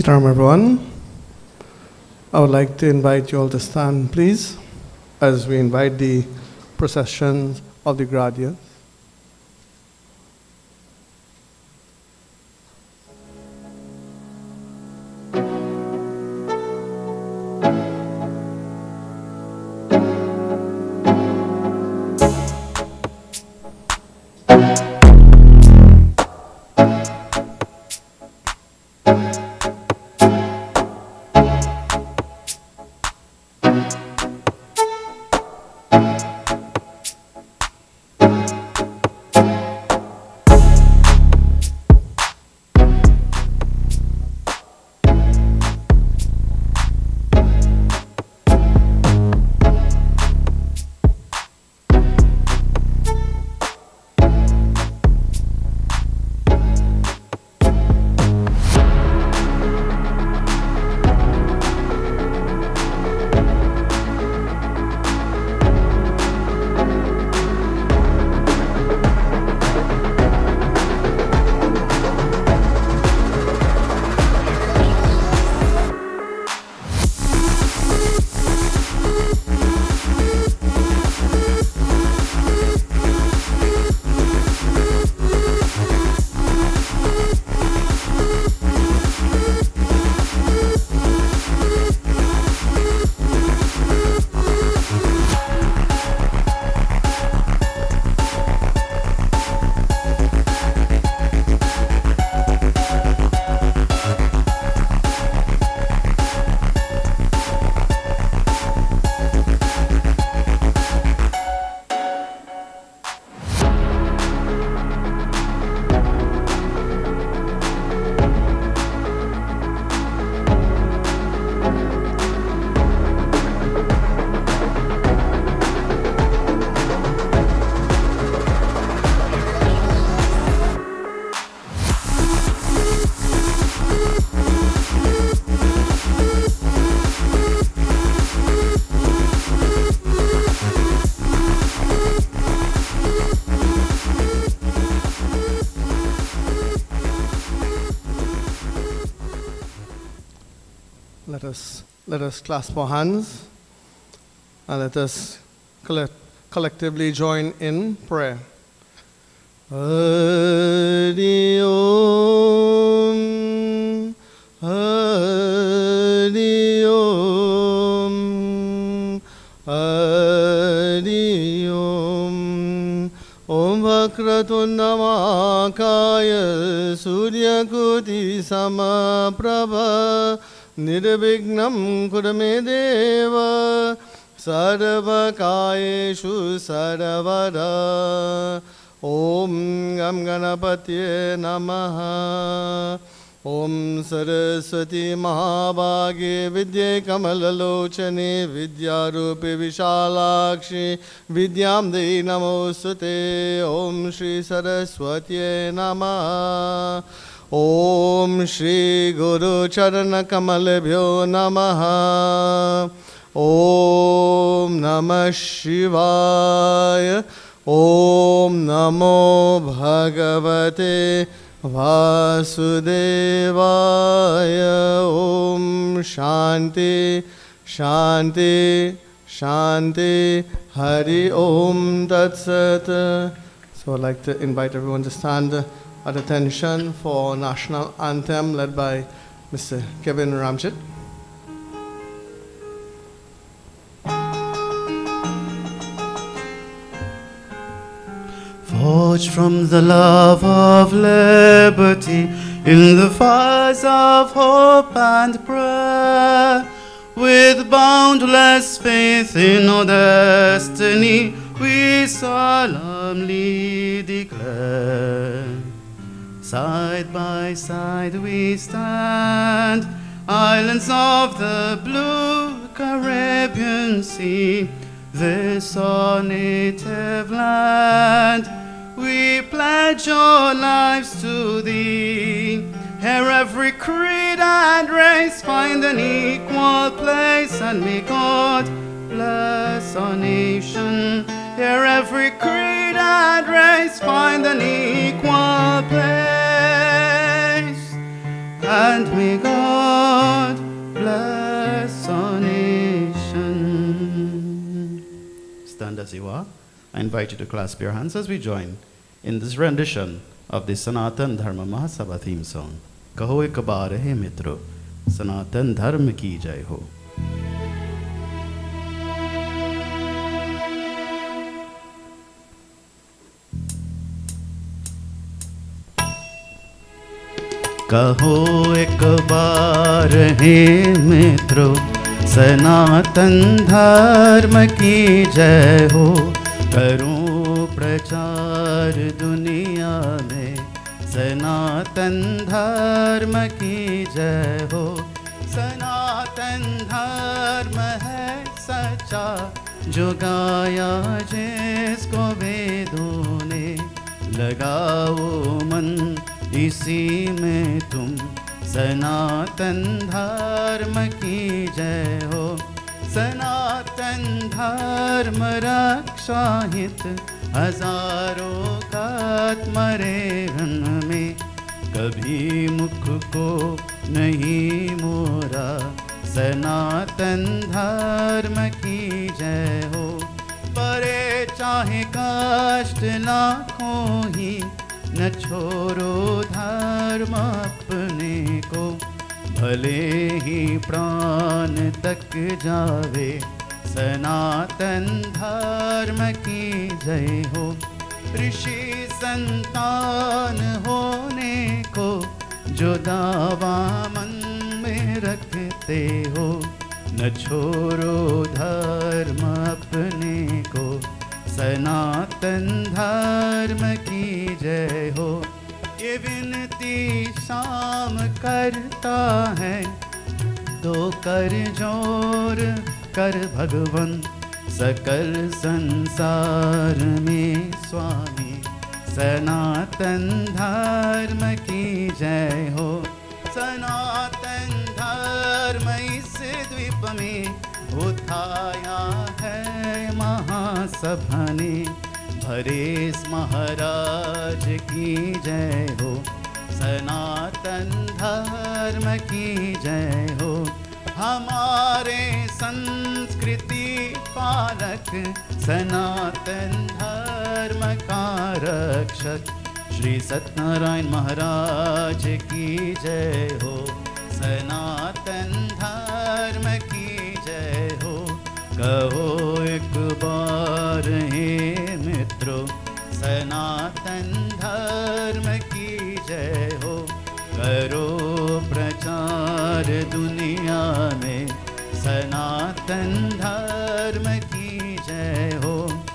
Sitaram, everyone. I would like to invite you all to stand, please, as we invite the procession of the graduates. Let us clasp our hands and let us collectively join in prayer. Hari Om, Hari Om, Hari Om. Om Vakratunda Mahakaya Suryakuti Samaprabha Nirvignam Kurame Deva Sarvakayeshu Sarvada. Om Gam Ganapatye Namaha. Om Saraswati Mahabhage Vidya Kamalalochane Vidyarupi Vishalakshi Vidyam Dei Namosute. Om Shri Saraswati Namaha. Om Shri Guru Charana Kamalebhyo Namaha. Om Namah Shivaya. Om Namo Bhagavate Vasudevaya. Om Shanti Shanti Shanti. Hari Om Tat Sat. So I'd like to invite everyone to stand at attention for national anthem led by Mr. Kevin Ramchit. Forged from the love of liberty in the fires of hope and prayer, with boundless faith in our destiny, we solemnly declare. Side by side we stand, islands of the blue Caribbean Sea, this our native land. We pledge our lives to thee. Here every creed and race find an equal place, and may God bless our nation. Here every creed and race find an equal place, and may God bless our nation. Stand as you are. I invite you to clasp your hands as we join in this rendition of the Sanatan Dharma Mahasabha theme song. Kaho ek baar hai mitro, Sanatan Dharma ki jai ho. कहो एक बार हे मित्रों, सनातन धर्म की जय हो। करूं प्रचार दुनिया में, सनातन धर्म की जय हो। सनातन धर्म है सच्चा, जो गाया जिसको वेदों ने। लगाओ मन इसी में तुम, सनातन धर्म की जय हो। सनातन धर्म रक्षा हित, हजारों कात मरे रण में। कभी मुख को नहीं मोरा, सनातन धर्म की जय हो। परे चाहे कष्ट लाखों ही, न छोड़ो धर्म अपने को। भले ही प्राण तक जावे, सनातन धर्म की जय हो। ऋषि संतान होने को, जो दावा मन में रखते हो। न छोड़ो धर्म अपने को, सनातन धर्म की जय हो। ये विनती शाम करता है, तो कर जोर कर भगवन। सकल संसार में स्वामी, सनातन धर्म की जय हो। सनातन धर्म इस द्वीप में उठाया है महासभा ने। हरेश महाराज की जय हो। सनातन धर्म की जय हो। हमारे संस्कृति पालक, सनातन धर्म का रक्षक। श्री सत्यनारायण महाराज की जय हो। सनातन धर्म की जय हो। कहो एक बार हे मित्रों, सनातन धर्म की जय हो। करो प्रचार दुनिया में, सनातन धर्म की जय हो।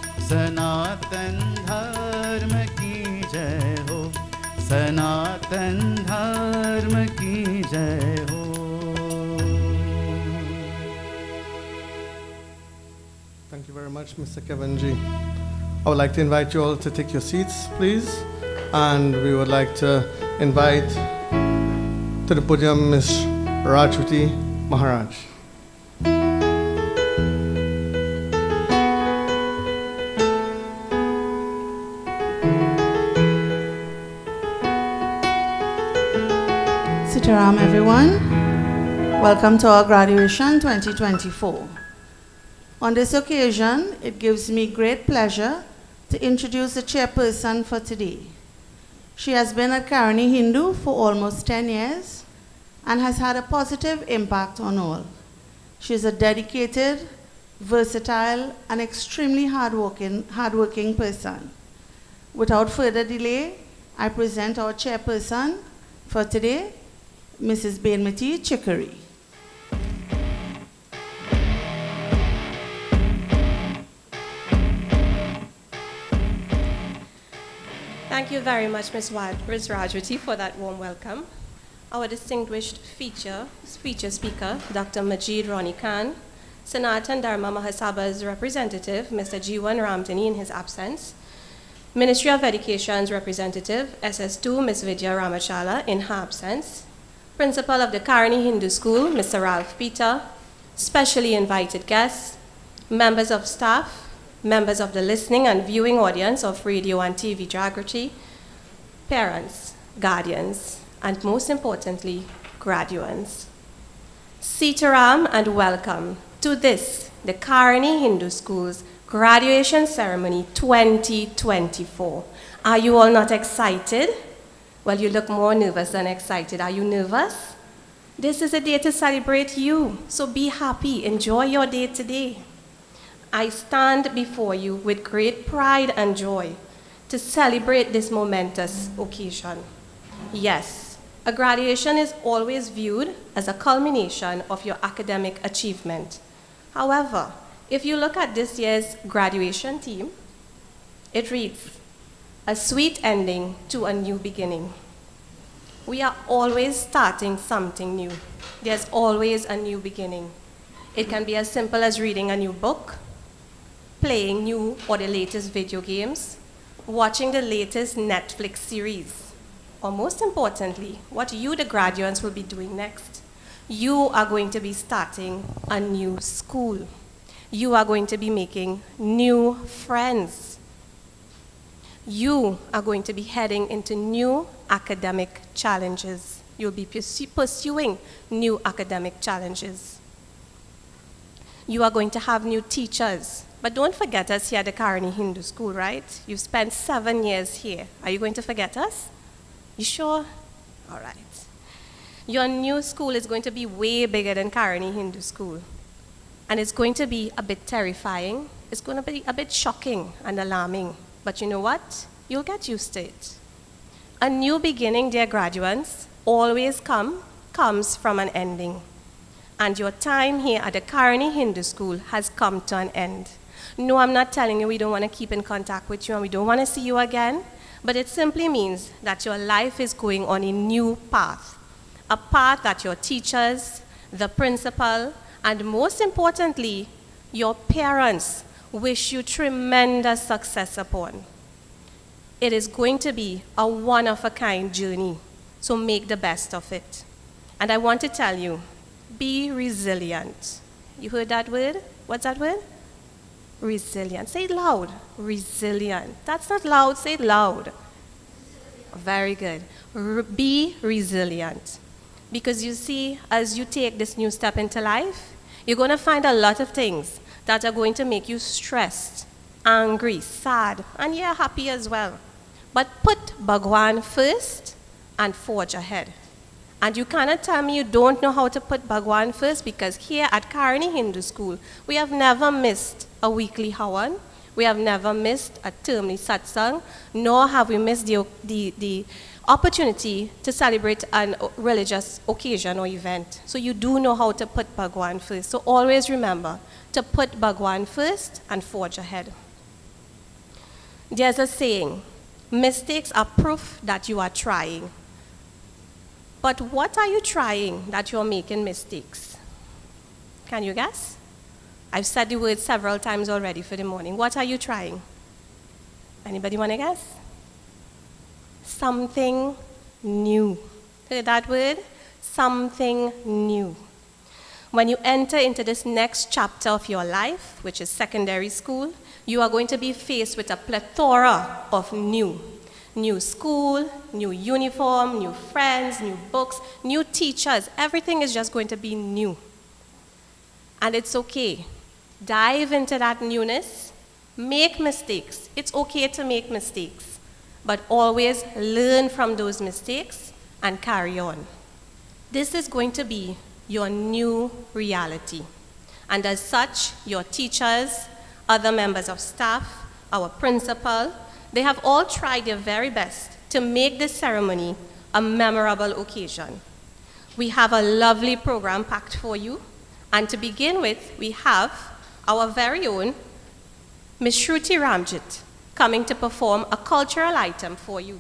सनातन धर्म की जय हो। सनातन धर्म की जय हो। Thank you very much, Mr. Kevanji. I would like to invite you all to take your seats, please. And we would like to invite to the podium Ms. Rajwati Maharaj. Sitaram, everyone. Welcome to our graduation 2024. On this occasion, it gives me great pleasure to introduce the chairperson for today. She has been at Caroni Hindu for almost 10 years and has had a positive impact on all. She is a dedicated, versatile, and extremely hardworking person. Without further delay, I present our chairperson for today, Mrs. Bainmati Chicory. Thank you very much, Ms. Rajwati, for that warm welcome. Our distinguished speaker, Dr. Majid Rani Khan, Sanatan Dharma Mahasabha's representative, Mr. Jiwan Ramdani, in his absence, Ministry of Education's representative, SS2, Ms. Vidya Ramachala, in her absence, Principal of the Caroni Hindu School, Mr. Ralph Peter, specially invited guests, members of staff, members of the listening and viewing audience of radio and TV Jagrati, parents, guardians, and most importantly, graduates. Sitaram and welcome to this, the Caroni Hindu School's graduation ceremony 2024. Are you all not excited? Well, you look more nervous than excited. Are you nervous? This is a day to celebrate you, so be happy. Enjoy your day today. I stand before you with great pride and joy to celebrate this momentous occasion. Yes, a graduation is always viewed as a culmination of your academic achievement. However, if you look at this year's graduation theme, it reads, "A sweet ending to a new beginning." We are always starting something new. There's always a new beginning. It can be as simple as reading a new book, playing new or the latest video games, watching the latest Netflix series, or most importantly, what you, the graduates, will be doing next. You are going to be starting a new school. You are going to be making new friends. You are going to be heading into new academic challenges. You'll be pursuing new academic challenges. You are going to have new teachers. But don't forget us here at the Caroni Hindu School, right? You've spent 7 years here. Are you going to forget us? You sure? All right. Your new school is going to be way bigger than Caroni Hindu School. And it's going to be a bit terrifying. It's going to be a bit shocking and alarming. But you know what? You'll get used to it. A new beginning, dear graduates, always comes from an ending. And your time here at the Caroni Hindu School has come to an end. No, I'm not telling you we don't want to keep in contact with you and we don't want to see you again. But it simply means that your life is going on a new path. A path that your teachers, the principal, and most importantly, your parents wish you tremendous success upon. It is going to be a one-of-a-kind journey, so make the best of it. And I want to tell you, be resilient. You heard that word? What's that word? Resilient. Say it loud. Resilient. That's not loud. Say it loud. Very good. Be resilient. Because you see, as you take this new step into life, you're going to find a lot of things that are going to make you stressed, angry, sad, and yeah, happy as well. But put Bhagwan first and forge ahead. And you cannot tell me you don't know how to put Bhagwan first, because here at Caroni Hindu School, we have never missed a weekly Hawan. We have never missed a termly satsang, nor have we missed the opportunity to celebrate a religious occasion or event. So you do know how to put Bhagwan first. So always remember to put Bhagwan first and forge ahead. There's a saying, mistakes are proof that you are trying. But what are you trying that you're making mistakes? Can you guess? I've said the word several times already for the morning. What are you trying? Anybody want to guess? Something new. Heard that word? Something new. When you enter into this next chapter of your life, which is secondary school, you are going to be faced with a plethora of new. New school, new uniform, new friends, new books, new teachers. Everything is just going to be new. And it's okay. Dive into that newness. Make mistakes. It's okay to make mistakes. But always learn from those mistakes and carry on. This is going to be your new reality. And as such, your teachers, other members of staff, our principal, they have all tried their very best to make this ceremony a memorable occasion. We have a lovely program packed for you. And to begin with, we have our very own Ms. Shruti Ramjit coming to perform a cultural item for you.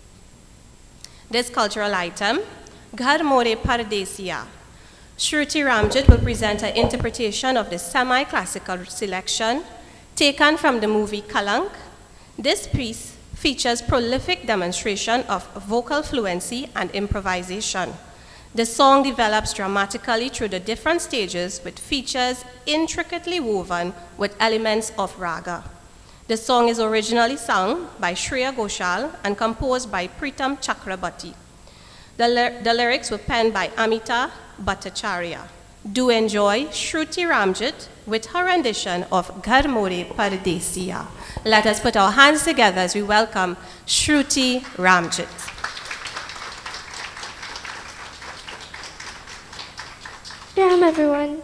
This cultural item, Ghar More Pardesiya. Shruti Ramjit will present an interpretation of the semi-classical selection taken from the movie Kalank. This piece features prolific demonstration of vocal fluency and improvisation. The song develops dramatically through the different stages with features intricately woven with elements of raga. The song is originally sung by Shreya Ghoshal and composed by Pritam Chakrabarti. The lyrics were penned by Amita Bhattacharya. Do enjoy Shruti Ramjit with her rendition of Garmore Paradesiya. Let us put our hands together as we welcome Shruti Ramjit. Ram, everyone.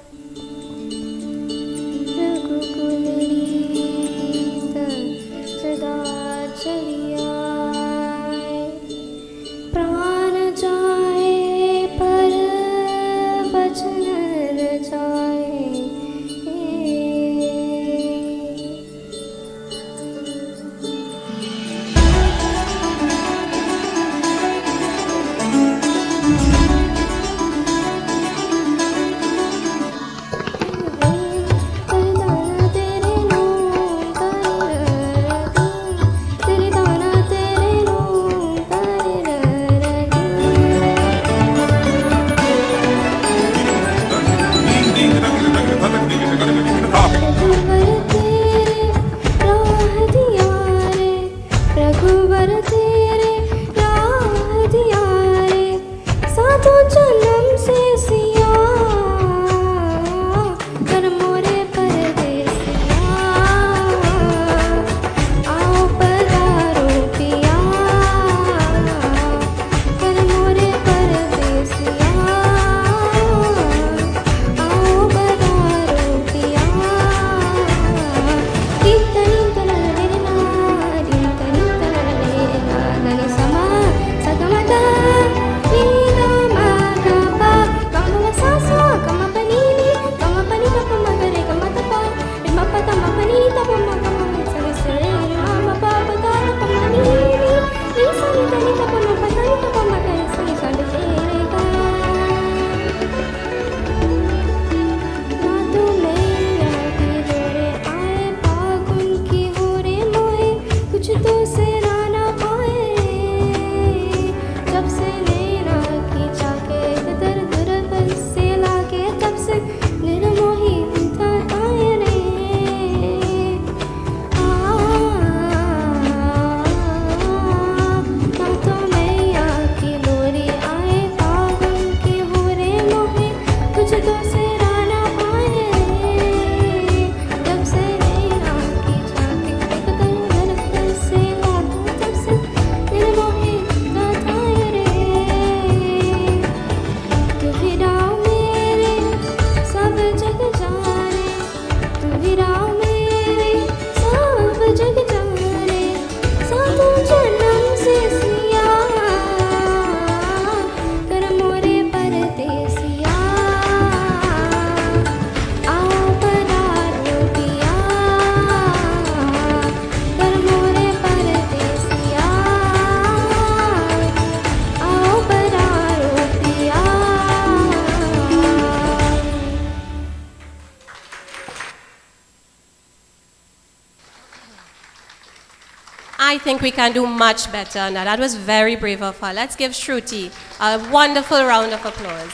I think we can do much better. Now, that was very brave of her. Let's give Shruti a wonderful round of applause.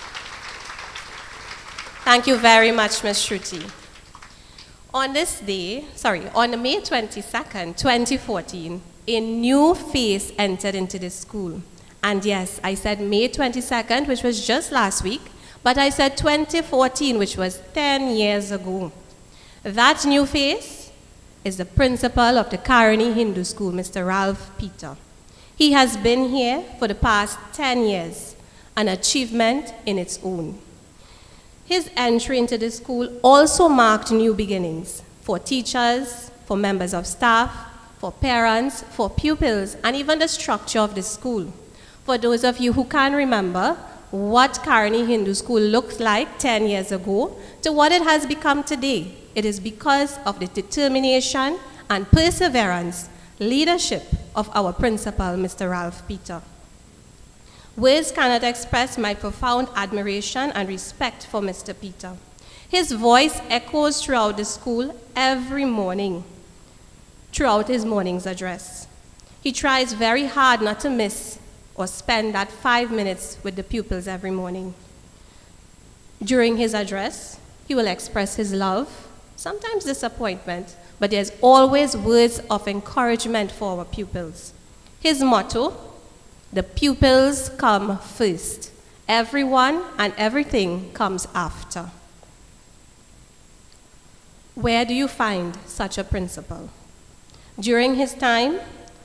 Thank you very much, Ms. Shruti. On this day, on May 22nd, 2014, a new face entered into this school. And yes, I said May 22nd, which was just last week, but I said 2014, which was 10 years ago. That new face is the principal of the Caroni Hindu School, Mr. Ralph Peter. He has been here for the past 10 years, an achievement in its own. His entry into the school also marked new beginnings for teachers, for members of staff, for parents, for pupils, and even the structure of the school. For those of you who can remember what Caroni Hindu School looked like 10 years ago to what it has become today, it is because of the determination and perseverance, leadership of our principal, Mr. Ralph Peter. Words cannot express my profound admiration and respect for Mr. Peter. His voice echoes throughout the school every morning, throughout his morning's address. He tries very hard not to miss or spend that 5 minutes with the pupils every morning. During his address, he will express his love, sometimes disappointment, but there's always words of encouragement for our pupils. His motto, the pupils come first. Everyone and everything comes after. Where do you find such a principal? During his time,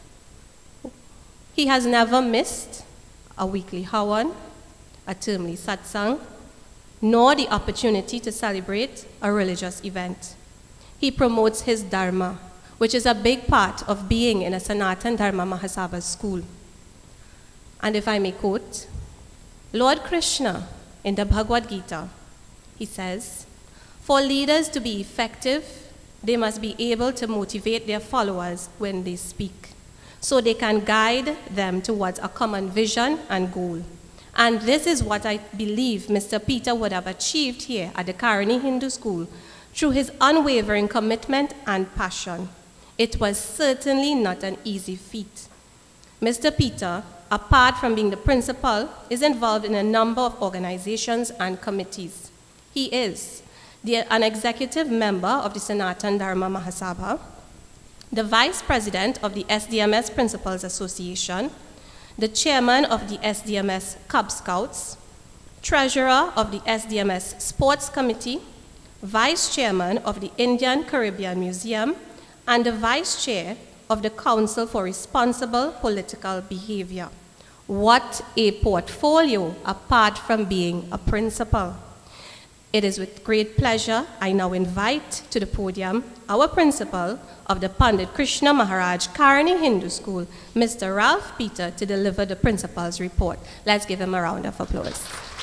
he has never missed a weekly hawan, a termly satsang, nor the opportunity to celebrate a religious event. He promotes his dharma, which is a big part of being in a Sanatan Dharma Mahasabha school. And if I may quote, Lord Krishna in the Bhagavad Gita, he says, for leaders to be effective, they must be able to motivate their followers when they speak, so they can guide them towards a common vision and goal. And this is what I believe Mr. Peter would have achieved here at the Caroni Hindu School through his unwavering commitment and passion. It was certainly not an easy feat. Mr. Peter, apart from being the principal, is involved in a number of organizations and committees. He is an executive member of the Sanatan Dharma Mahasabha, the vice president of the SDMS Principals Association, the chairman of the SDMS Cub Scouts, treasurer of the SDMS Sports Committee, vice chairman of the Indian Caribbean Museum, and the vice chair of the Council for Responsible Political Behavior. What a portfolio apart from being a principal. It is with great pleasure I now invite to the podium our principal of the Pandit Krishna Maharaj Caroni Hindu School, Mr. Ralph Peter, to deliver the principal's report. Let's give him a round of applause.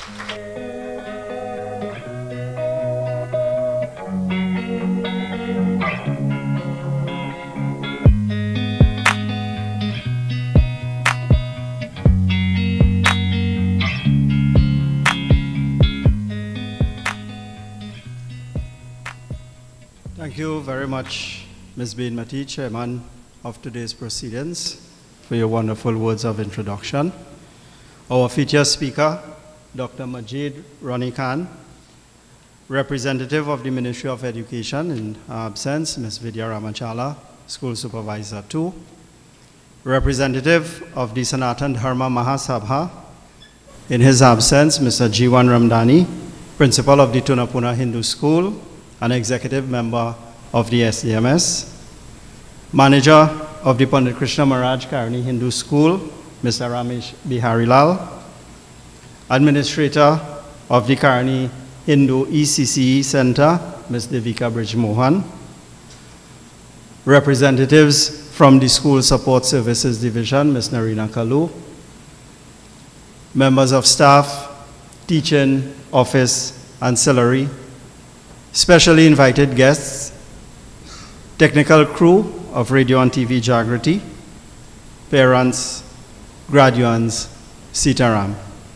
Thank you very much, Ms. Bainmati, Chairman of today's proceedings, for your wonderful words of introduction. Our featured speaker, Dr. Majid Rani Khan, representative of the Ministry of Education in absence, Ms. Vidya Ramachala, School Supervisor 2, representative of the Sanatan Dharma Mahasabha, in his absence, Mr. Jiwan Ramdani, principal of the Tunapuna Hindu School, an executive member of the SDMS, manager of the Pandit Krishna Maharaj Caroni Hindu School, Mr. Ramesh Biharilal, administrator of the Caroni Hindu ECCE Center, Ms. Devika Brijmohan, representatives from the School Support Services Division, Ms. Narina Kalu, members of staff, teaching, office, ancillary, specially invited guests, technical crew of Radio and TV Jagrati, parents, graduates, Sitaram.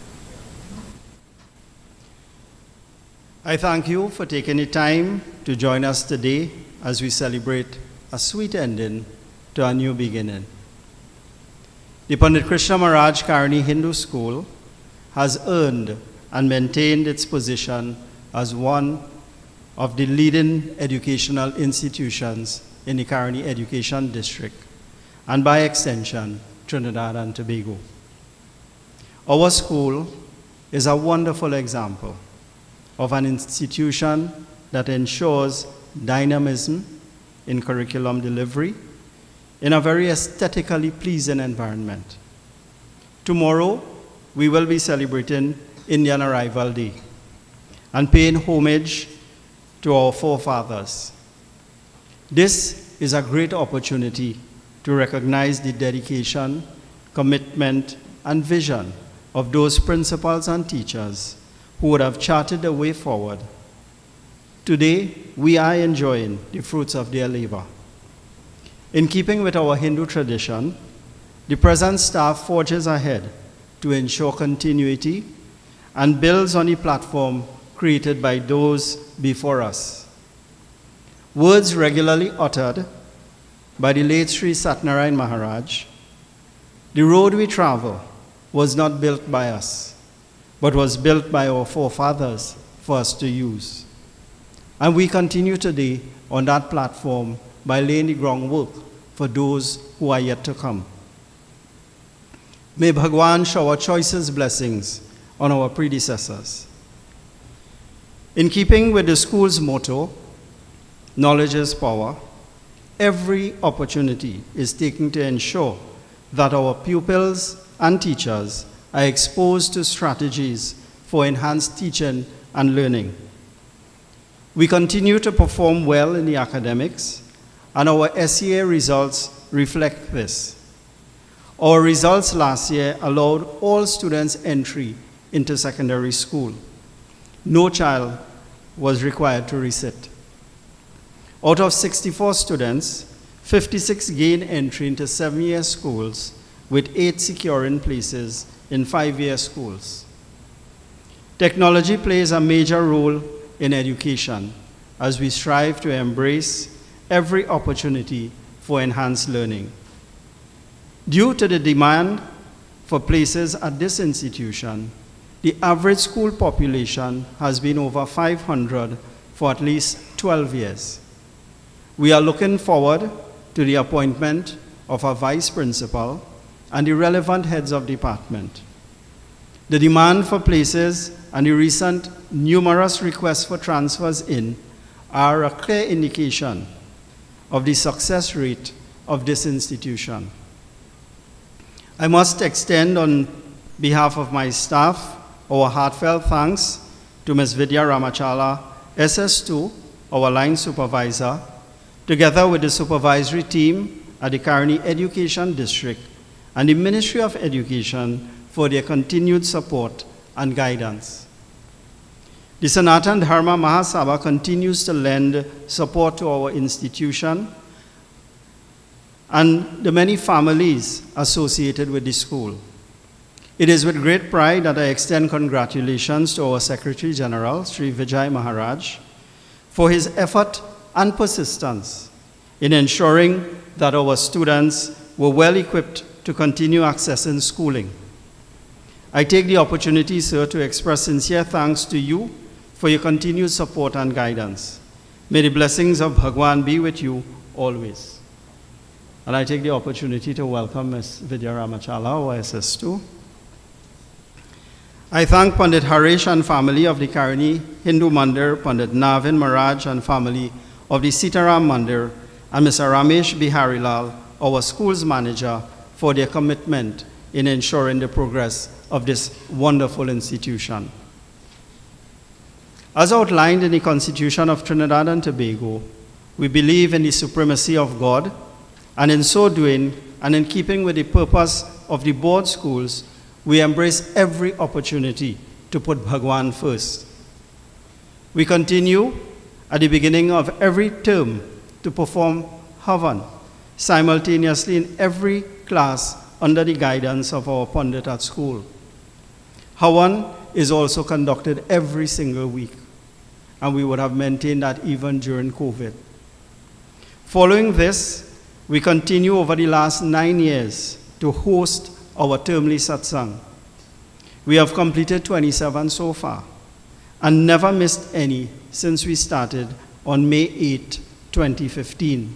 I thank you for taking the time to join us today as we celebrate a sweet ending to a new beginning. The Pandit Krishna Maharaj Caroni Hindu School has earned and maintained its position as one of the leading educational institutions in the Caroni Education District, and by extension, Trinidad and Tobago. Our school is a wonderful example of an institution that ensures dynamism in curriculum delivery in a very aesthetically pleasing environment. Tomorrow, we will be celebrating Indian Arrival Day and paying homage to our forefathers. This is a great opportunity to recognize the dedication, commitment, and vision of those principals and teachers who would have charted the way forward. Today, we are enjoying the fruits of their labor. In keeping with our Hindu tradition, the present staff forges ahead to ensure continuity and builds on the platform created by those before us. Words regularly uttered by the late Sri Satnarayan Maharaj, the road we travel was not built by us, but was built by our forefathers for us to use. And we continue today on that platform by laying the groundwork for those who are yet to come. May Bhagwan shower choicest blessings on our predecessors. In keeping with the school's motto, knowledge is power, every opportunity is taken to ensure that our pupils and teachers are exposed to strategies for enhanced teaching and learning. We continue to perform well in the academics, and our SEA results reflect this. Our results last year allowed all students entry into secondary school. No child was required to resit. Out of 64 students, 56 gained entry into 7-year schools, with 8 securing places in 5-year schools. Technology plays a major role in education as we strive to embrace every opportunity for enhanced learning. Due to the demand for places at this institution, the average school population has been over 500 for at least 12 years. We are looking forward to the appointment of a vice principal and the relevant heads of department. The demand for places and the recent numerous requests for transfers in are a clear indication of the success rate of this institution. I must extend on behalf of my staff our heartfelt thanks to Ms. Vidya Ramachala, SS2, our line supervisor, together with the supervisory team at the Caroni Education District and the Ministry of Education for their continued support and guidance. The Sanatan Dharma Mahasabha continues to lend support to our institution and the many families associated with the school. It is with great pride that I extend congratulations to our Secretary General, Sri Vijay Maharaj, for his effort and persistence in ensuring that our students were well equipped to continue accessing schooling. I take the opportunity, sir, to express sincere thanks to you for your continued support and guidance. May the blessings of Bhagwan be with you always. And I take the opportunity to welcome Ms. Vidya Ramachala, our SS2. I thank Pandit Harish and family of the Caroni Hindu Mandir, Pandit Navin Maharaj and family of the Sitaram Mandir, and Mr. Ramesh Biharilal, our school's manager, for their commitment in ensuring the progress of this wonderful institution. As outlined in the Constitution of Trinidad and Tobago, we believe in the supremacy of God, and in so doing, and in keeping with the purpose of the board schools, we embrace every opportunity to put Bhagwan first. We continue at the beginning of every term to perform Havan simultaneously in every class under the guidance of our Pandit at school. Havan is also conducted every single week, and we would have maintained that even during COVID. Following this, we continue over the last 9 years to host our termly satsang. We have completed 27 so far, and never missed any since we started on May 8, 2015.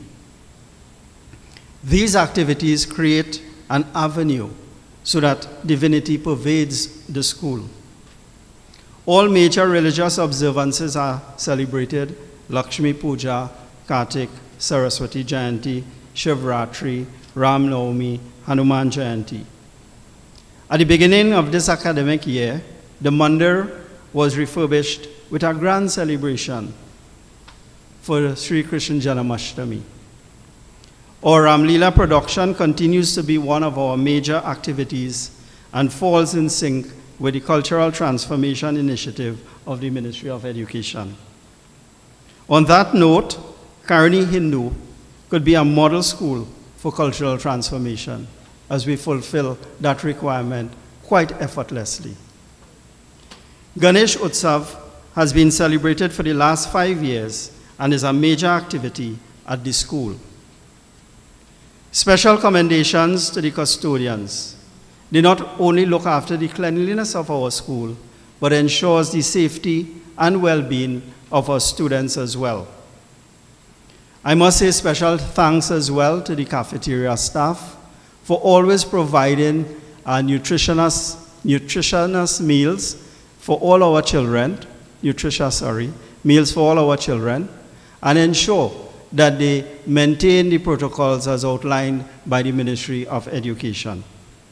These activities create an avenue so that divinity pervades the school. All major religious observances are celebrated: Lakshmi Puja, Kartik, Saraswati Jayanti, Shivratri, Ram Navami, Hanuman Jayanti. At the beginning of this academic year, the mandir was refurbished with a grand celebration for Sri Krishna Janmashtami. Our Ramlila production continues to be one of our major activities and falls in sync with the Cultural Transformation Initiative of the Ministry of Education. On that note, Caroni Hindu could be a model school for cultural transformation as we fulfill that requirement quite effortlessly. Ganesh Utsav has been celebrated for the last 5 years and is a major activity at the school. Special commendations to the custodians. They not only look after the cleanliness of our school, but ensures the safety and well-being of our students as well. I must say special thanks as well to the cafeteria staff for always providing our nutritious nutritious meals for all our children, meals for all our children, and ensure that they maintain the protocols as outlined by the Ministry of Education.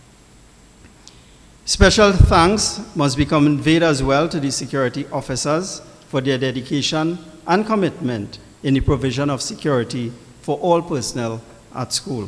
Special thanks must be conveyed as well to the security officers for their dedication and commitment in the provision of security for all personnel at school.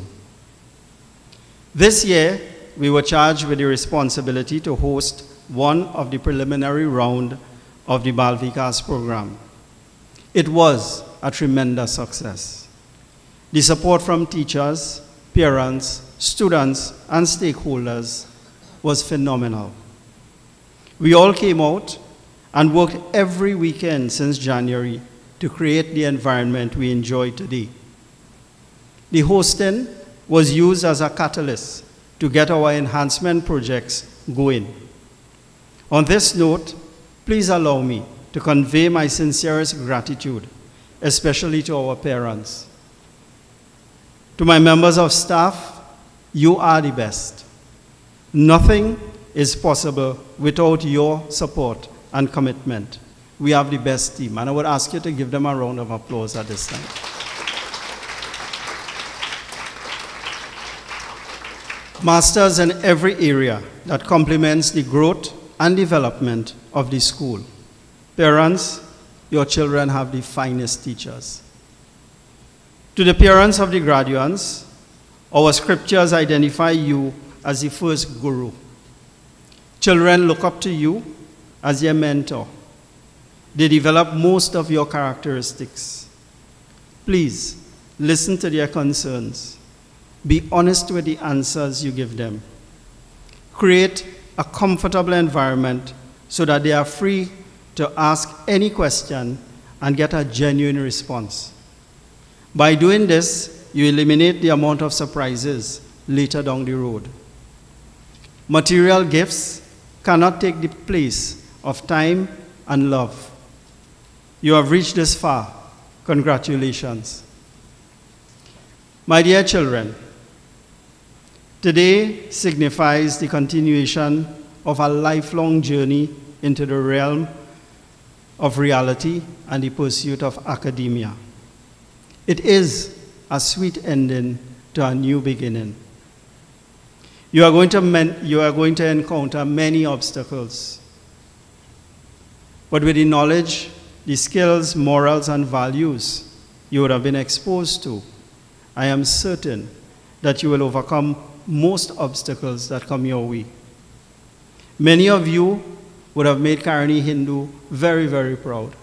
This year, we were charged with the responsibility to host one of the preliminary round of the Bal Vikas program. It was a tremendous success. The support from teachers, parents, students, and stakeholders was phenomenal. We all came out and worked every weekend since January to create the environment we enjoy today. The hosting was used as a catalyst to get our enhancement projects going. On this note, please allow me to convey my sincerest gratitude, especially to our parents. To my members of staff, you are the best. Nothing is possible without your support and commitment. We have the best team, and I would ask you to give them a round of applause at this time. Masters in every area that complements the growth and development of the school. Parents, your children have the finest teachers. To the parents of the graduates, our scriptures identify you as the first guru. Children look up to you as their mentor. They develop most of your characteristics. Please listen to their concerns. Be honest with the answers you give them. Create a comfortable environment so that they are free to ask any question and get a genuine response. By doing this, you eliminate the amount of surprises later down the road. Material gifts cannot take the place of time and love. You have reached this far. Congratulations. My dear children, today signifies the continuation of a lifelong journey into the realm of reality and the pursuit of academia. It is a sweet ending to a new beginning. You are going to encounter many obstacles. But with the knowledge, the skills, morals, and values you would have been exposed to, I am certain that you will overcome most obstacles that come your way. Many of you would have made Caroni Hindu very, very proud.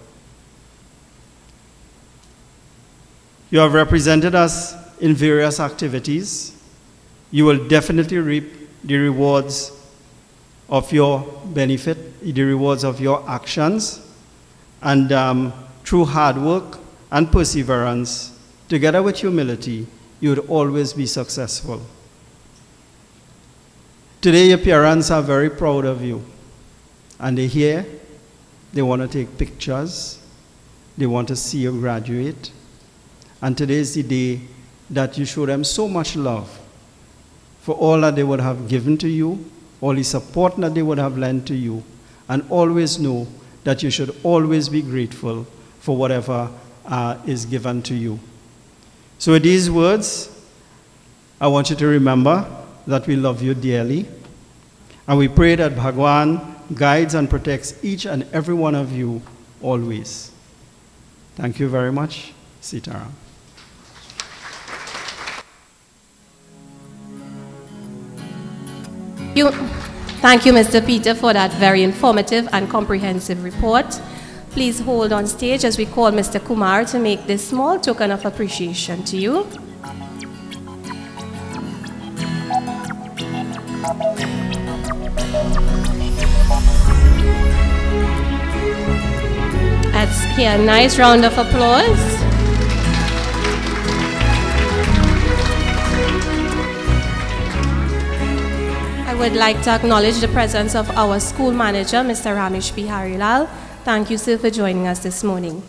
You have represented us in various activities. You will definitely reap the rewards of your benefit, the rewards of your actions, and through hard work and perseverance, together with humility, you would always be successful. Today, your parents are very proud of you, and they're here. They want to take pictures. They want to see you graduate. And today is the day that you show them so much love for all that they would have given to you, all the support that they would have lent to you, and always know that you should always be grateful for whatever is given to you. So with these words, I want you to remember that we love you dearly, and we pray that Bhagwan guides and protects each and every one of you always. Thank you very much. Sitaram. Thank you, Mr. Peter, for that very informative and comprehensive report. Please hold on stage as we call Mr. Kumar to make this small token of appreciation to you. Let's hear a nice round of applause. I would like to acknowledge the presence of our school manager, Mr. Ramesh Biharilal. Thank you, sir, for joining us this morning.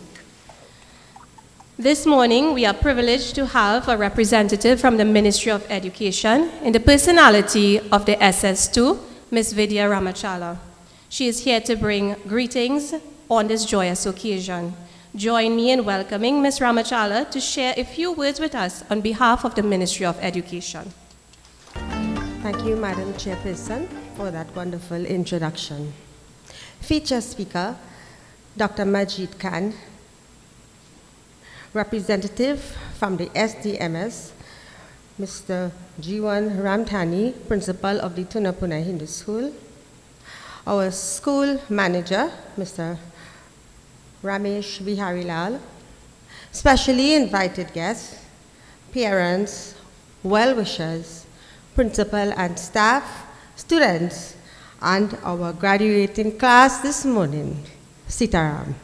This morning, we are privileged to have a representative from the Ministry of Education in the personality of the SS2 Ms. Vidya Ramachala. She is here to bring greetings on this joyous occasion. Join me in welcoming Ms. Ramachala to share a few words with us on behalf of the Ministry of Education. Thank you, Madam Chairperson, for that wonderful introduction. Feature speaker, Dr. Majid Khan, representative from the SDMS, Mr. Jiwan Ramthani, principal of the Tunapuna Hindu School, our school manager, Mr. Ramesh Biharilal, specially invited guests, parents, well-wishers, principal and staff, students, and our graduating class this morning, Sitaram.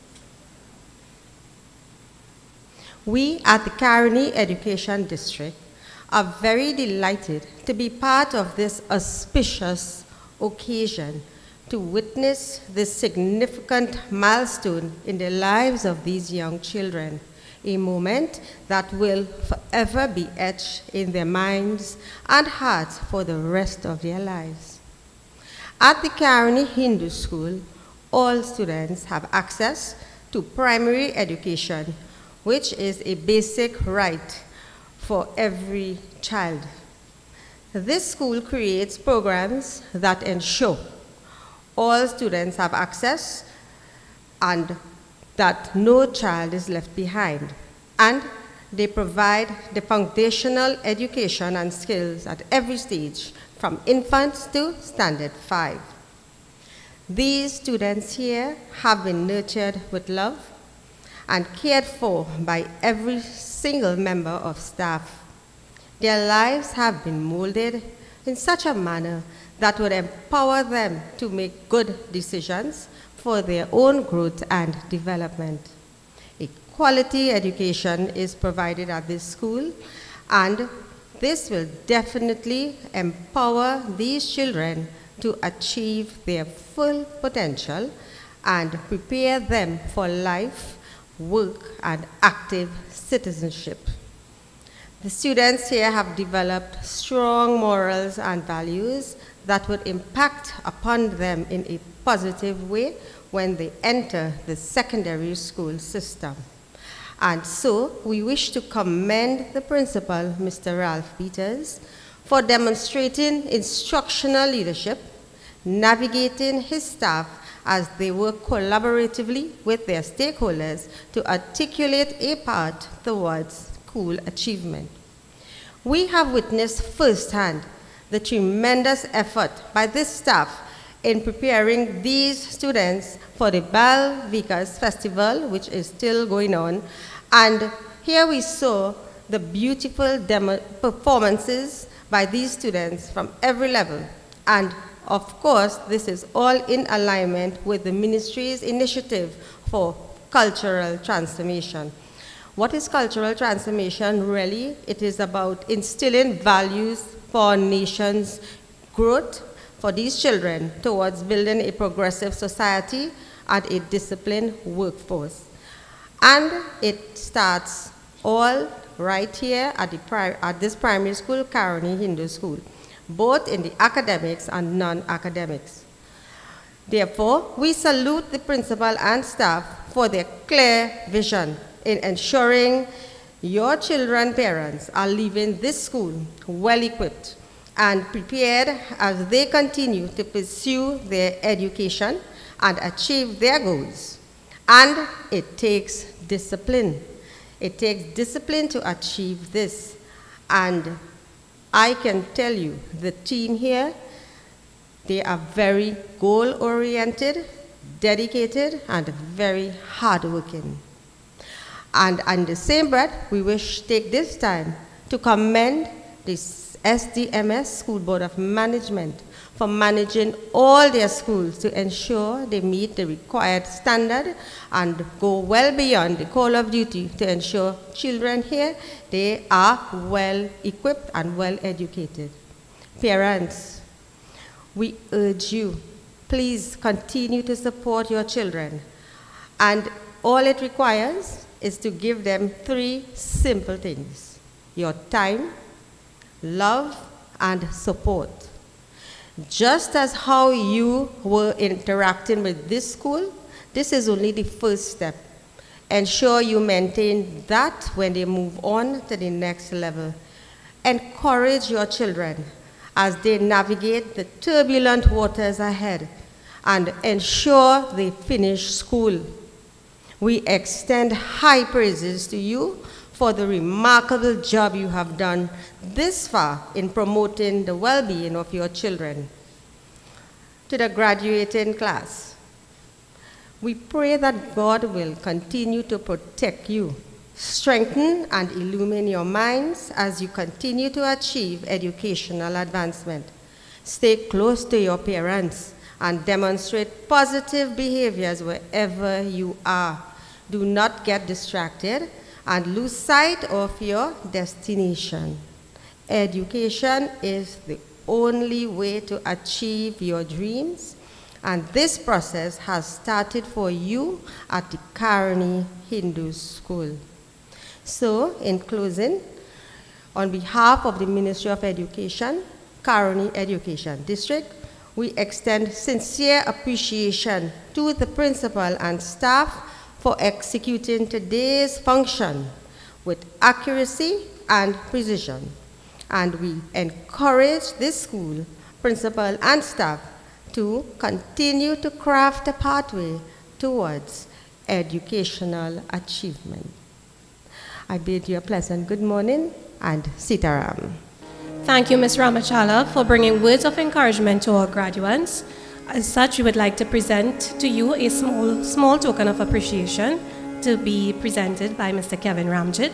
We at the Caroni Education District are very delighted to be part of this auspicious occasion to witness this significant milestone in the lives of these young children, a moment that will forever be etched in their minds and hearts for the rest of their lives. At the Caroni Hindu School, all students have access to primary education, which is a basic right for every child. This school creates programs that ensure all students have access and that no child is left behind. And they provide the foundational education and skills at every stage, from infants to standard 5. These students here have been nurtured with love and cared for by every single member of staff. Their lives have been molded in such a manner that would empower them to make good decisions for their own growth and development. A quality education is provided at this school, and this will definitely empower these children to achieve their full potential and prepare them for life, work, and active citizenship. The students here have developed strong morals and values that would impact upon them in a positive way when they enter the secondary school system. And so we wish to commend the principal, Mr. Ralph Peters, for demonstrating instructional leadership, navigating his staff as they work collaboratively with their stakeholders to articulate a path towards school achievement. We have witnessed firsthand the tremendous effort by this staff in preparing these students for the Bal Vikas Festival, which is still going on. And here we saw the beautiful performances by these students from every level. And of course, this is all in alignment with the ministry's initiative for cultural transformation. What is cultural transformation really? It is about instilling values for our nation's growth for these children towards building a progressive society and a disciplined workforce. And it starts all right here at this primary school, Caroni Hindu School, both in the academics and non-academics. Therefore, we salute the principal and staff for their clear vision in ensuring your children parents are leaving this school well-equipped and prepared as they continue to pursue their education and achieve their goals. And it takes discipline. It takes discipline to achieve this. And I can tell you, the team here, they are very goal-oriented, dedicated, and very hardworking. And in the same breath, we wish to take this time to commend the SDMS School Board of Management for managing all their schools to ensure they meet the required standard and go well beyond the call of duty to ensure children here, they are well equipped and well educated. Parents, we urge you, please continue to support your children. And all it requires is to give them 3 simple things: your time, love, and support. Just as how you were interacting with this school, this is only the first step. Ensure you maintain that when they move on to the next level. Encourage your children as they navigate the turbulent waters ahead and ensure they finish school. We extend high praises to you for the remarkable job you have done this far in promoting the well-being of your children. To the graduating class, we pray that God will continue to protect you, strengthen and illumine your minds as you continue to achieve educational advancement. Stay close to your parents and demonstrate positive behaviors wherever you are. Do not get distracted and lose sight of your destination. Education is the only way to achieve your dreams, and this process has started for you at the Caroni Hindu School. So, in closing, on behalf of the Ministry of Education, Caroni Education District, we extend sincere appreciation to the principal and staff for executing today's function with accuracy and precision. And we encourage this school, principal and staff, to continue to craft a pathway towards educational achievement. I bid you a pleasant good morning and Sitaram. Thank you, Ms. Ramachala, for bringing words of encouragement to our graduates. As such, we would like to present to you a small token of appreciation to be presented by Mr. Kevin Ramjit.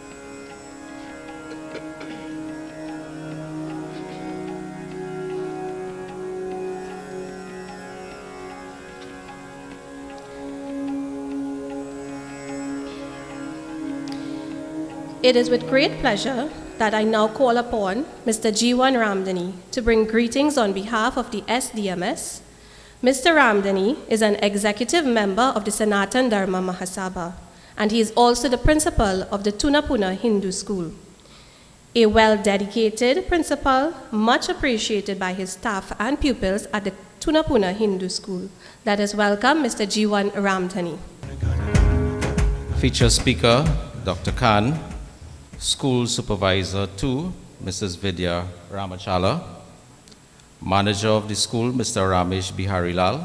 It is with great pleasure that I now call upon Mr. G1 Ramdani to bring greetings on behalf of the SDMS. Mr. Ramdani is an executive member of the Sanatan Dharma Mahasabha, and he is also the principal of the Tunapuna Hindu School. A well-dedicated principal, much appreciated by his staff and pupils at the Tunapuna Hindu School. Let us welcome Mr. G1 Ramdani. Feature speaker, Dr. Khan. School Supervisor 2, Mrs. Vidya Ramachala. Manager of the school, Mr. Ramesh Biharilal.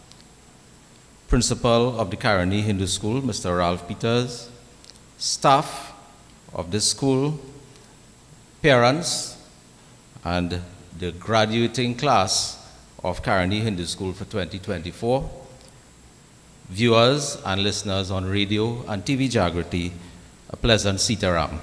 Principal of the Caroni Hindu School, Mr. Ralph Peters. Staff of this school, parents, and the graduating class of Caroni Hindu School for 2024. Viewers and listeners on radio and TV Jagrati, a pleasant Sitaram.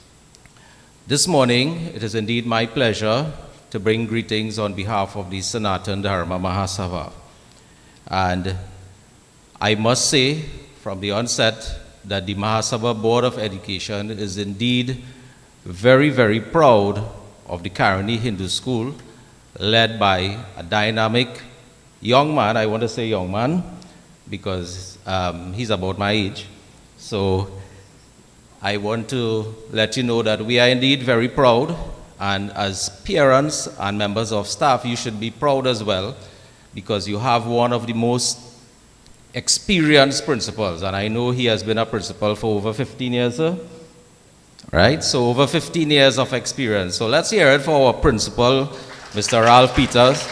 This morning, it is indeed my pleasure to bring greetings on behalf of the Sanatan Dharma Mahasabha. And I must say from the onset that the Mahasabha Board of Education is indeed very, very proud of the Caroni Hindu School, led by a dynamic young man. I want to say young man because he's about my age. So I want to let you know that we are indeed very proud, and as parents and members of staff, you should be proud as well, because you have one of the most experienced principals, and I know he has been a principal for over 15 years, sir. Right? So over 15 years of experience. So let's hear it for our principal, Mr. Ralph Peters.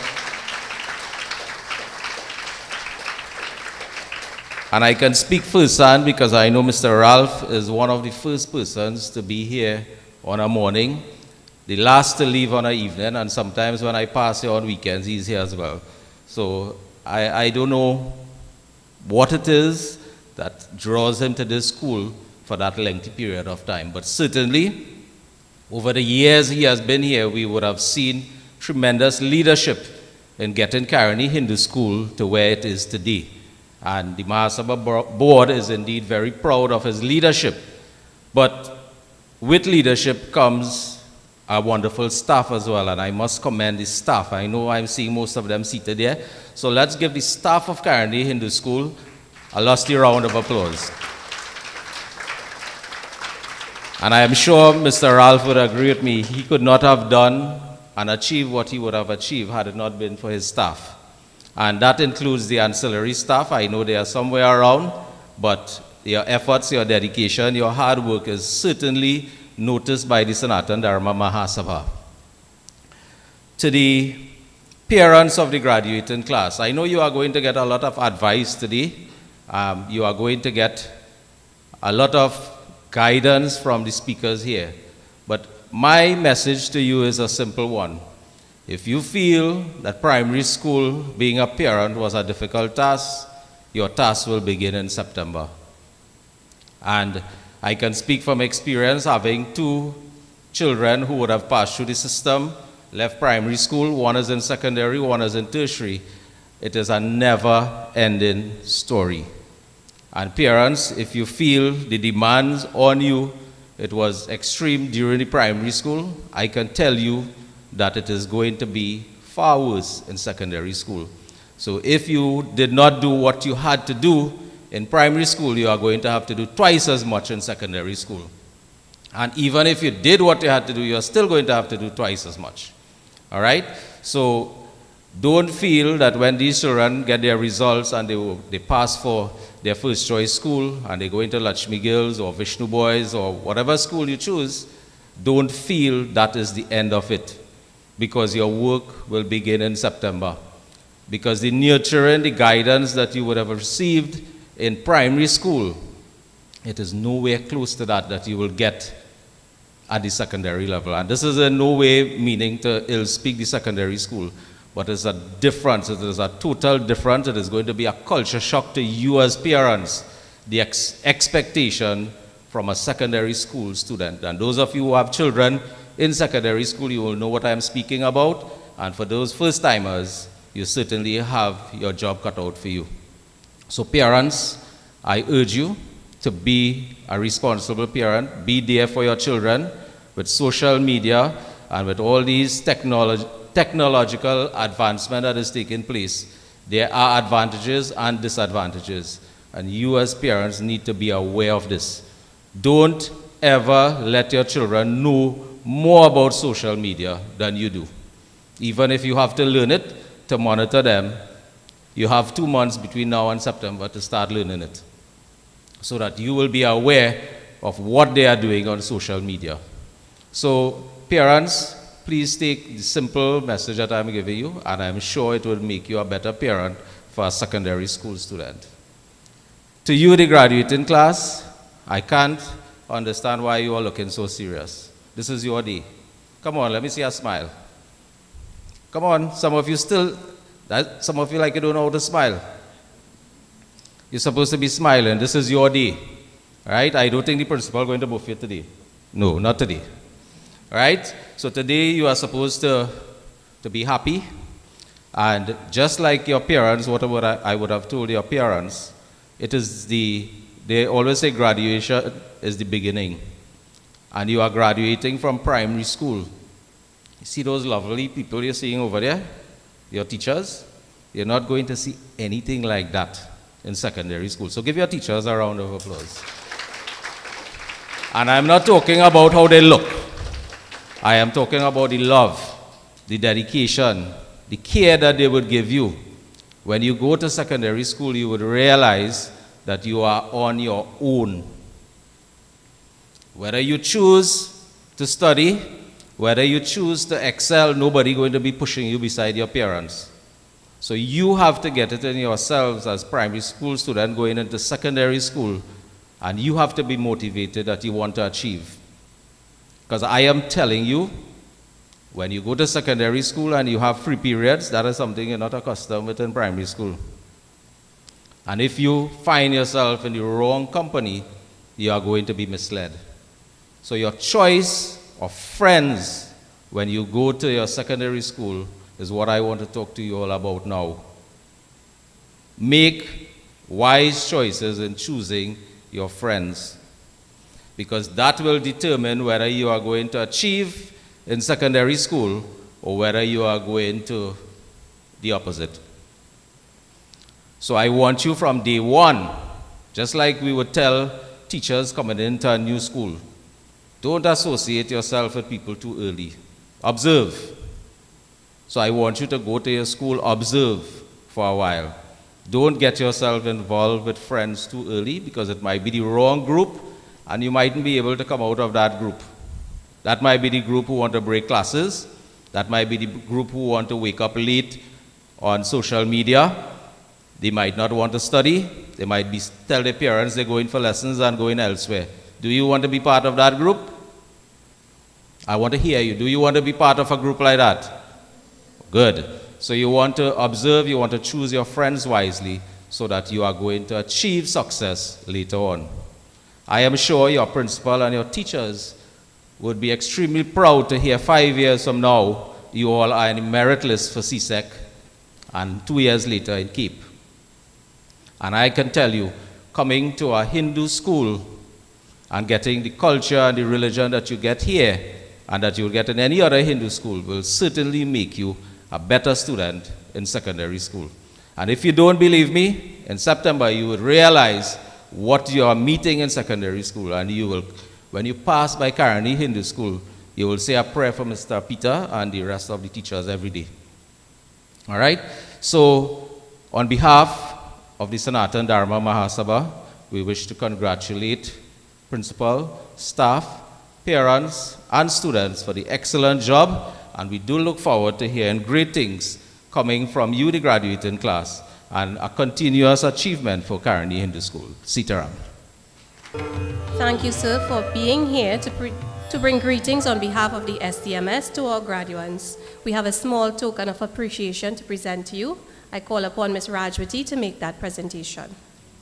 And I can speak firsthand because I know Mr. Ralph is one of the first persons to be here on a morning, the last to leave on an evening, and sometimes when I pass here on weekends, he's here as well. So I don't know what it is that draws him to this school for that lengthy period of time. But certainly, over the years he has been here, we would have seen tremendous leadership in getting Caroni Hindu School to where it is today. And the Mahasabha Board is indeed very proud of his leadership. But with leadership comes a wonderful staff as well, and I must commend the staff. I know I'm seeing most of them seated there. So let's give the staff of Caroni Hindu School a lusty round of applause. And I am sure Mr. Ralph would agree with me, he could not have done and achieve what he would have achieved had it not been for his staff. And that includes the ancillary staff. I know they are somewhere around, but your efforts, your dedication, your hard work is certainly noticed by the Sanatana Dharma Mahasabha. To the parents of the graduating class, I know you are going to get a lot of advice today. You are going to get a lot of guidance from the speakers here. But my message to you is a simple one. If you feel that primary school, being a parent, was a difficult task, your task will begin in September. And I can speak from experience, having 2 children who would have passed through the system, left primary school, one is in secondary, one is in tertiary. It is a never-ending story. And parents, if you feel the demands on you, it was extreme during the primary school, I can tell you that it is going to be far worse in secondary school. So if you did not do what you had to do in primary school, you are going to have to do twice as much in secondary school. And even if you did what you had to do, you are still going to have to do twice as much. All right? So don't feel that when these children get their results and they pass for their first choice school and they go into Lakshmi Girls or Vishnu Boys or whatever school you choose, don't feel that is the end of it, because your work will begin in September. Because the nurturing, the guidance that you would have received in primary school, it is nowhere close to that you will get at the secondary level. And this is in no way meaning to ill-speak the secondary school, but it's a difference. It is a total difference. It is going to be a culture shock to you as parents, the expectation from a secondary school student. And those of you who have children in secondary school, you will know what I am speaking about. And for those first-timers, you certainly have your job cut out for you. So parents, I urge you to be a responsible parent. Be there for your children. With social media and with all these technological advancement that is taking place, there are advantages and disadvantages. And you as parents need to be aware of this. Don't ever let your children know more about social media than you do. Even if you have to learn it to monitor them, you have 2 months between now and September to start learning it, so that you will be aware of what they are doing on social media. So parents, please take the simple message that I'm giving you, and I'm sure it will make you a better parent for a secondary school student. To you, the graduating class, I can't understand why you are looking so serious. This is your day. Come on, let me see a smile. Come on, some of you like you don't know how to smile. You're supposed to be smiling. This is your day. Right? I don't think the principal is going to buff you today. No, not today. Right? So today you are supposed to be happy. And just like your parents, what I would have told your parents, they always say graduation is the beginning. And you are graduating from primary school. You see those lovely people you're seeing over there? Your teachers? You're not going to see anything like that in secondary school. So give your teachers a round of applause. And I'm not talking about how they look. I am talking about the love, the dedication, the care that they would give you. When you go to secondary school, you would realize that you are on your own. Whether you choose to study, whether you choose to excel, nobody going to be pushing you beside your parents. So you have to get it in yourselves as primary school students going into secondary school, and you have to be motivated that you want to achieve. Because I am telling you, when you go to secondary school and you have free periods, that is something you're not accustomed with in primary school. And if you find yourself in the wrong company, you are going to be misled. So your choice of friends when you go to your secondary school is what I want to talk to you all about now. Make wise choices in choosing your friends, because that will determine whether you are going to achieve in secondary school or whether you are going to the opposite. So I want you from day one, just like we would tell teachers coming into a new school, don't associate yourself with people too early. Observe. So I want you to go to your school, observe for a while. Don't get yourself involved with friends too early because it might be the wrong group and you mightn't be able to come out of that group. That might be the group who want to break classes. That might be the group who want to wake up late on social media. They might not want to study. They might tell their parents they're going for lessons and going elsewhere. Do you want to be part of that group? I want to hear you. Do you want to be part of a group like that? Good. So you want to observe, you want to choose your friends wisely so that you are going to achieve success later on. I am sure your principal and your teachers would be extremely proud to hear 5 years from now you all are in the merit list for CSEC and 2 years later in Cape. And I can tell you, coming to a Hindu school and getting the culture and the religion that you get here and that you'll get in any other Hindu school will certainly make you a better student in secondary school. And if you don't believe me, in September you will realize what you are meeting in secondary school, and you will, when you pass by Caroni Hindu School, you will say a prayer for Mr. Peter and the rest of the teachers every day. All right? So, on behalf of the Sanatan Dharma Mahasabha, we wish to congratulate principal, staff, parents, and students for the excellent job, and we do look forward to hearing great things coming from you, the graduating class, and a continuous achievement for Caroni Hindu School. Sitaram. Thank you, sir, for being here to bring greetings on behalf of the STMS to our graduates. We have a small token of appreciation to present to you. I call upon Ms. Rajwati to make that presentation.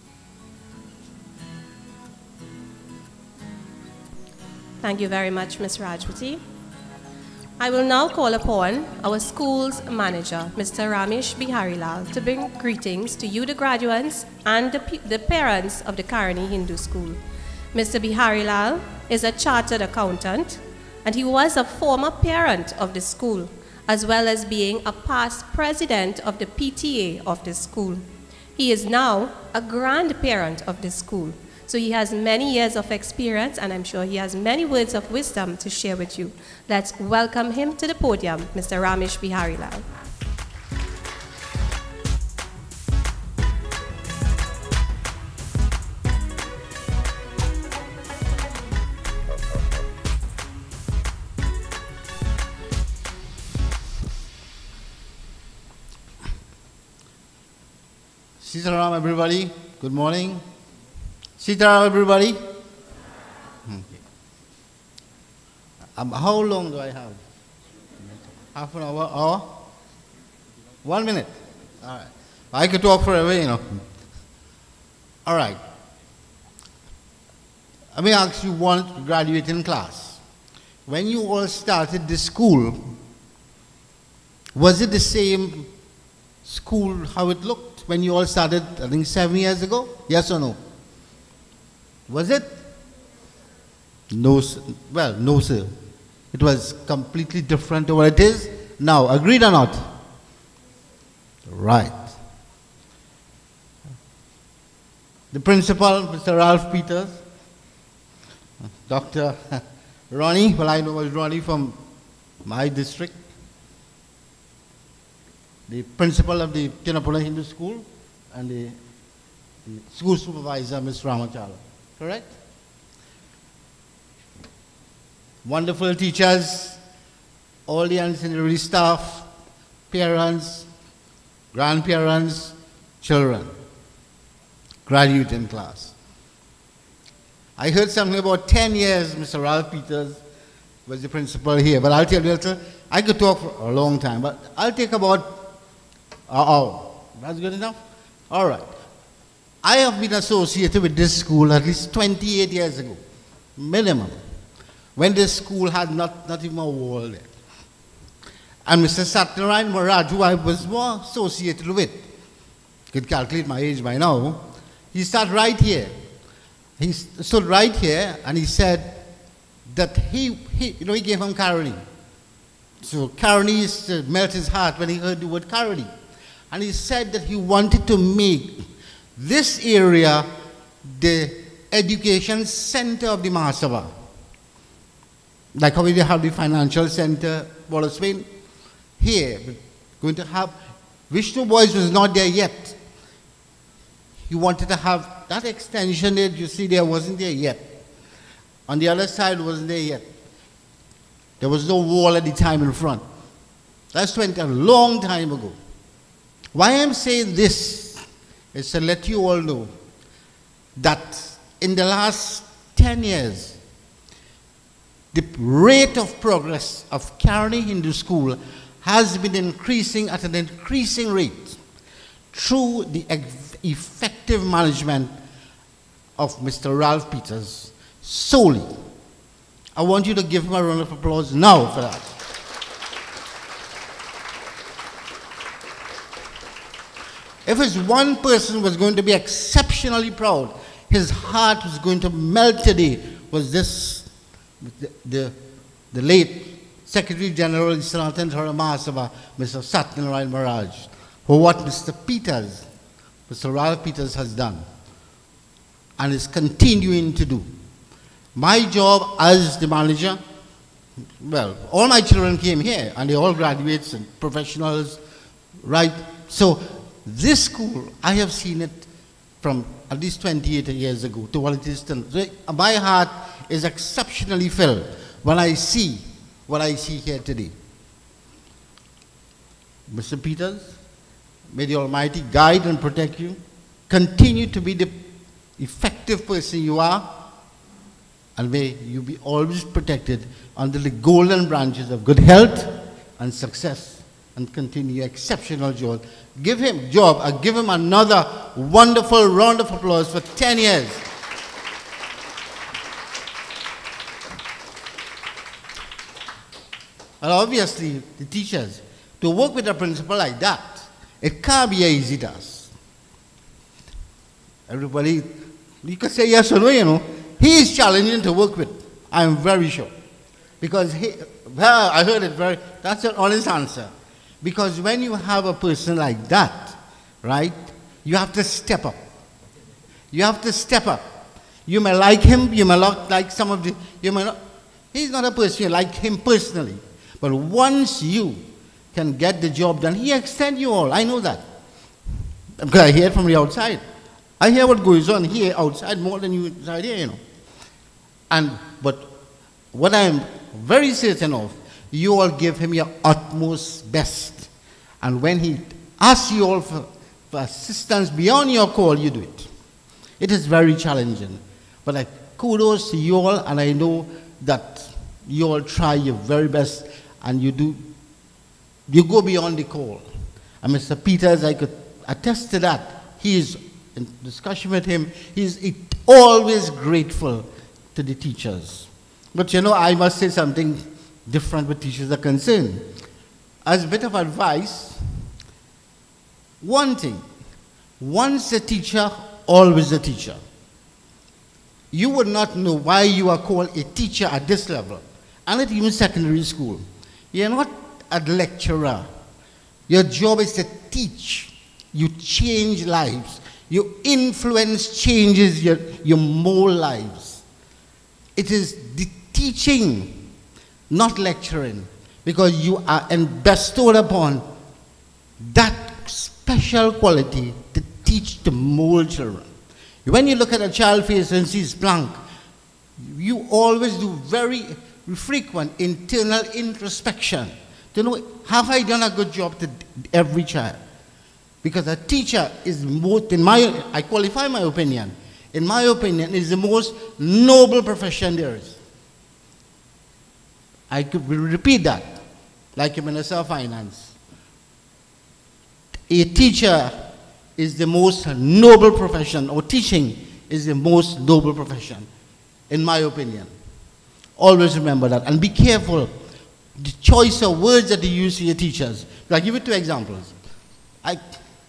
Thank you very much, Ms. Rajwati. I will now call upon our school's manager, Mr. Ramesh Biharilal, to bring greetings to you, the graduates, and the parents of the Caroni Hindu School. Mr. Biharilal is a chartered accountant, and he was a former parent of the school, as well as being a past president of the PTA of the school. He is now a grandparent of the school. So he has many years of experience, and I'm sure he has many words of wisdom to share with you. Let's welcome him to the podium, Mr. Ramesh Biharilal. Sitaram, everybody. Good morning. Sitaram, everybody. Okay. How long do I have? Half an hour? Hour? 1 minute. All right. I could talk forever, you know. All right. Let me ask you one graduating class. When you all started this school, was it the same school how it looked when you all started, I think 7 years ago? Yes or no? Was it? No, sir. Well, no, sir. It was completely different to what it is now. Agreed or not? Right. The principal, Mr. Ralph Peters, Dr. Ronnie, well, I know Ronnie from my district, the principal of the Tinapula Hindu School, and the school supervisor, Ms. Ramachala. Correct? Wonderful teachers, all the ancillary staff, parents, grandparents, children, graduating class. I heard something about 10 years Mr. Ralph Peters was the principal here, but I'll tell you, I could talk for a long time, but I'll take about an hour. That's good enough? All right. I have been associated with this school at least 28 years ago, minimum, when this school had not even a wall there. And Mr. Satyanarayan Maharaj, who I was more associated with, could calculate my age by now, he started right here. He stood right here and he said that he gave him Caroni. So Caroni used to melt his heart when he heard the word Caroni. And he said that he wanted to make this area the education center of the Mahasabha. Like how we have the financial center, Wallace Spain. here, going to have, Vishnu Boys was not there yet. He wanted to have that extension that you see there wasn't there yet. On the other side wasn't there yet. There was no wall at the time in front. That's went a long time ago. Why I'm saying this is to let you all know that in the last 10 years, the rate of progress of Caroni Hindu School has been increasing at an increasing rate through the effective management of Mr. Ralph Peters solely. I want you to give him a round of applause now for that. If his one person was going to be exceptionally proud, his heart was going to melt today, was this, the late Secretary General of the Sanatan Dharma Mahasabha, Mr. Satyanarayana Maharaj, for what Mr. Peters, Mr. Ralph Peters has done and is continuing to do. My job as the manager, well, all my children came here and they all graduates and professionals, right? So this school, I have seen it from at least 28 years ago to what it is today. So my heart is exceptionally filled when I see what I see here today. Mr. Peters, may the Almighty guide and protect you. Continue to be the effective person you are, and may you be always protected under the golden branches of good health and success, and continue exceptional job. Give him job, give him another wonderful round of applause for 10 years. And obviously, the teachers, to work with a principal like that, it can't be an easy task. Everybody, you could say yes or no, you know. He is challenging to work with, I'm very sure. Because well, I heard it very, that's an honest answer. Because when you have a person like that, right, you have to step up. You have to step up. You may like him, you may not like some of the, you may not, he's not a person you like him personally. But once you can get the job done, he extends you all. I know that. Because I hear it from the outside. I hear what goes on here outside more than you inside here, you know. But what I am very certain of, you all give him your utmost best. And when he asks you all for assistance beyond your call, you do it. It is very challenging. But kudos to you all, and I know that you all try your very best, and you go beyond the call. And Mr. Peters, I could attest to that. He is, in discussion with him, he's always grateful to the teachers. But you know, I must say something different with teachers are concerned. As a bit of advice, one thing, once a teacher, always a teacher. You would not know why you are called a teacher at this level, and at even secondary school. You're not a lecturer. Your job is to teach. You change lives. You influence changes your more lives. It is the teaching, not lecturing, because you are bestowed upon that special quality to teach the more children. When you look at a child face and sees blank, you always do very frequent internal introspection to know, have I done a good job to every child? Because a teacher is most, I qualify my opinion, in my opinion, is the most noble profession there is. I could repeat that, like a Minister of Finance. A teacher is the most noble profession, or teaching is the most noble profession, in my opinion. Always remember that, and be careful the choice of words that you use to your teachers. I'll give you 2 examples. I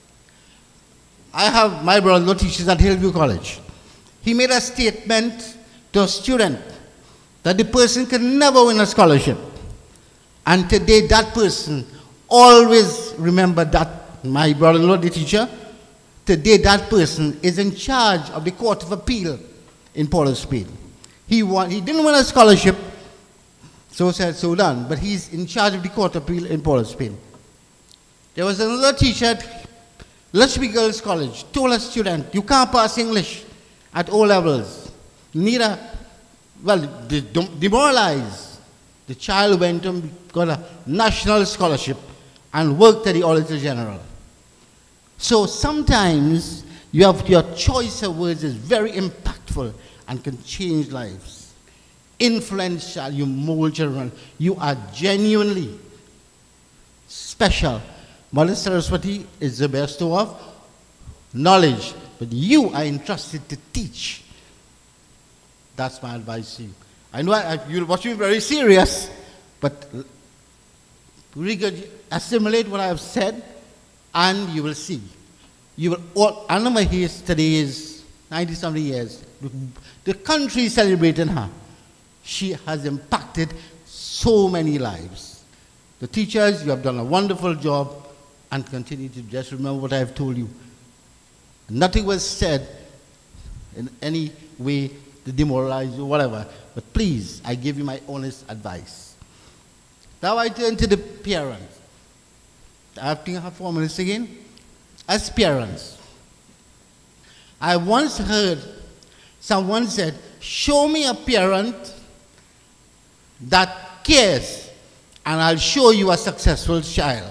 have my brother teaches at Hillview College. He made a statement to a student that the person can never win a scholarship. And today that person always remember that, my brother-in-law, the teacher, today that person is in charge of the Court of Appeal in Port of Spain. He didn't win a scholarship, So said, so done. But he's in charge of the court appeal in Port of Spain. There was another teacher at Lushby Girls College, told a student, you can't pass English at O levels. Neither, well, demoralized. The child went and got a national scholarship and worked at the Auditor General. So sometimes your choice of words is very impactful and can change lives. Influential, you mold children. You are genuinely special. Mother Saraswati is the bestower of knowledge, but you are entrusted to teach. That's my advice to you. I know you're watching me very serious, but assimilate what I have said, and you will see. You will. Anna Mahis today is 90-something years. The country is celebrating her. She has impacted so many lives. The teachers, you have done a wonderful job, and continue to just remember what I have told you. Nothing was said in any way to demoralize you, whatever. But please, I give you my honest advice. Now I turn to the parents. I have to have 4 minutes again. As parents, I once heard someone said, show me a parent that cares, and I'll show you a successful child.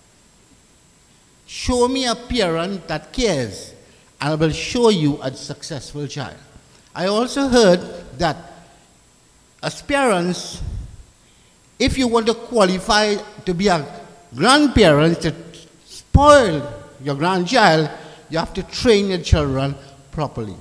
Show me a parent that cares, and I will show you a successful child. I also heard that as parents, if you want to qualify to be a grandparent, to spoil your grandchild, you have to train your children properly.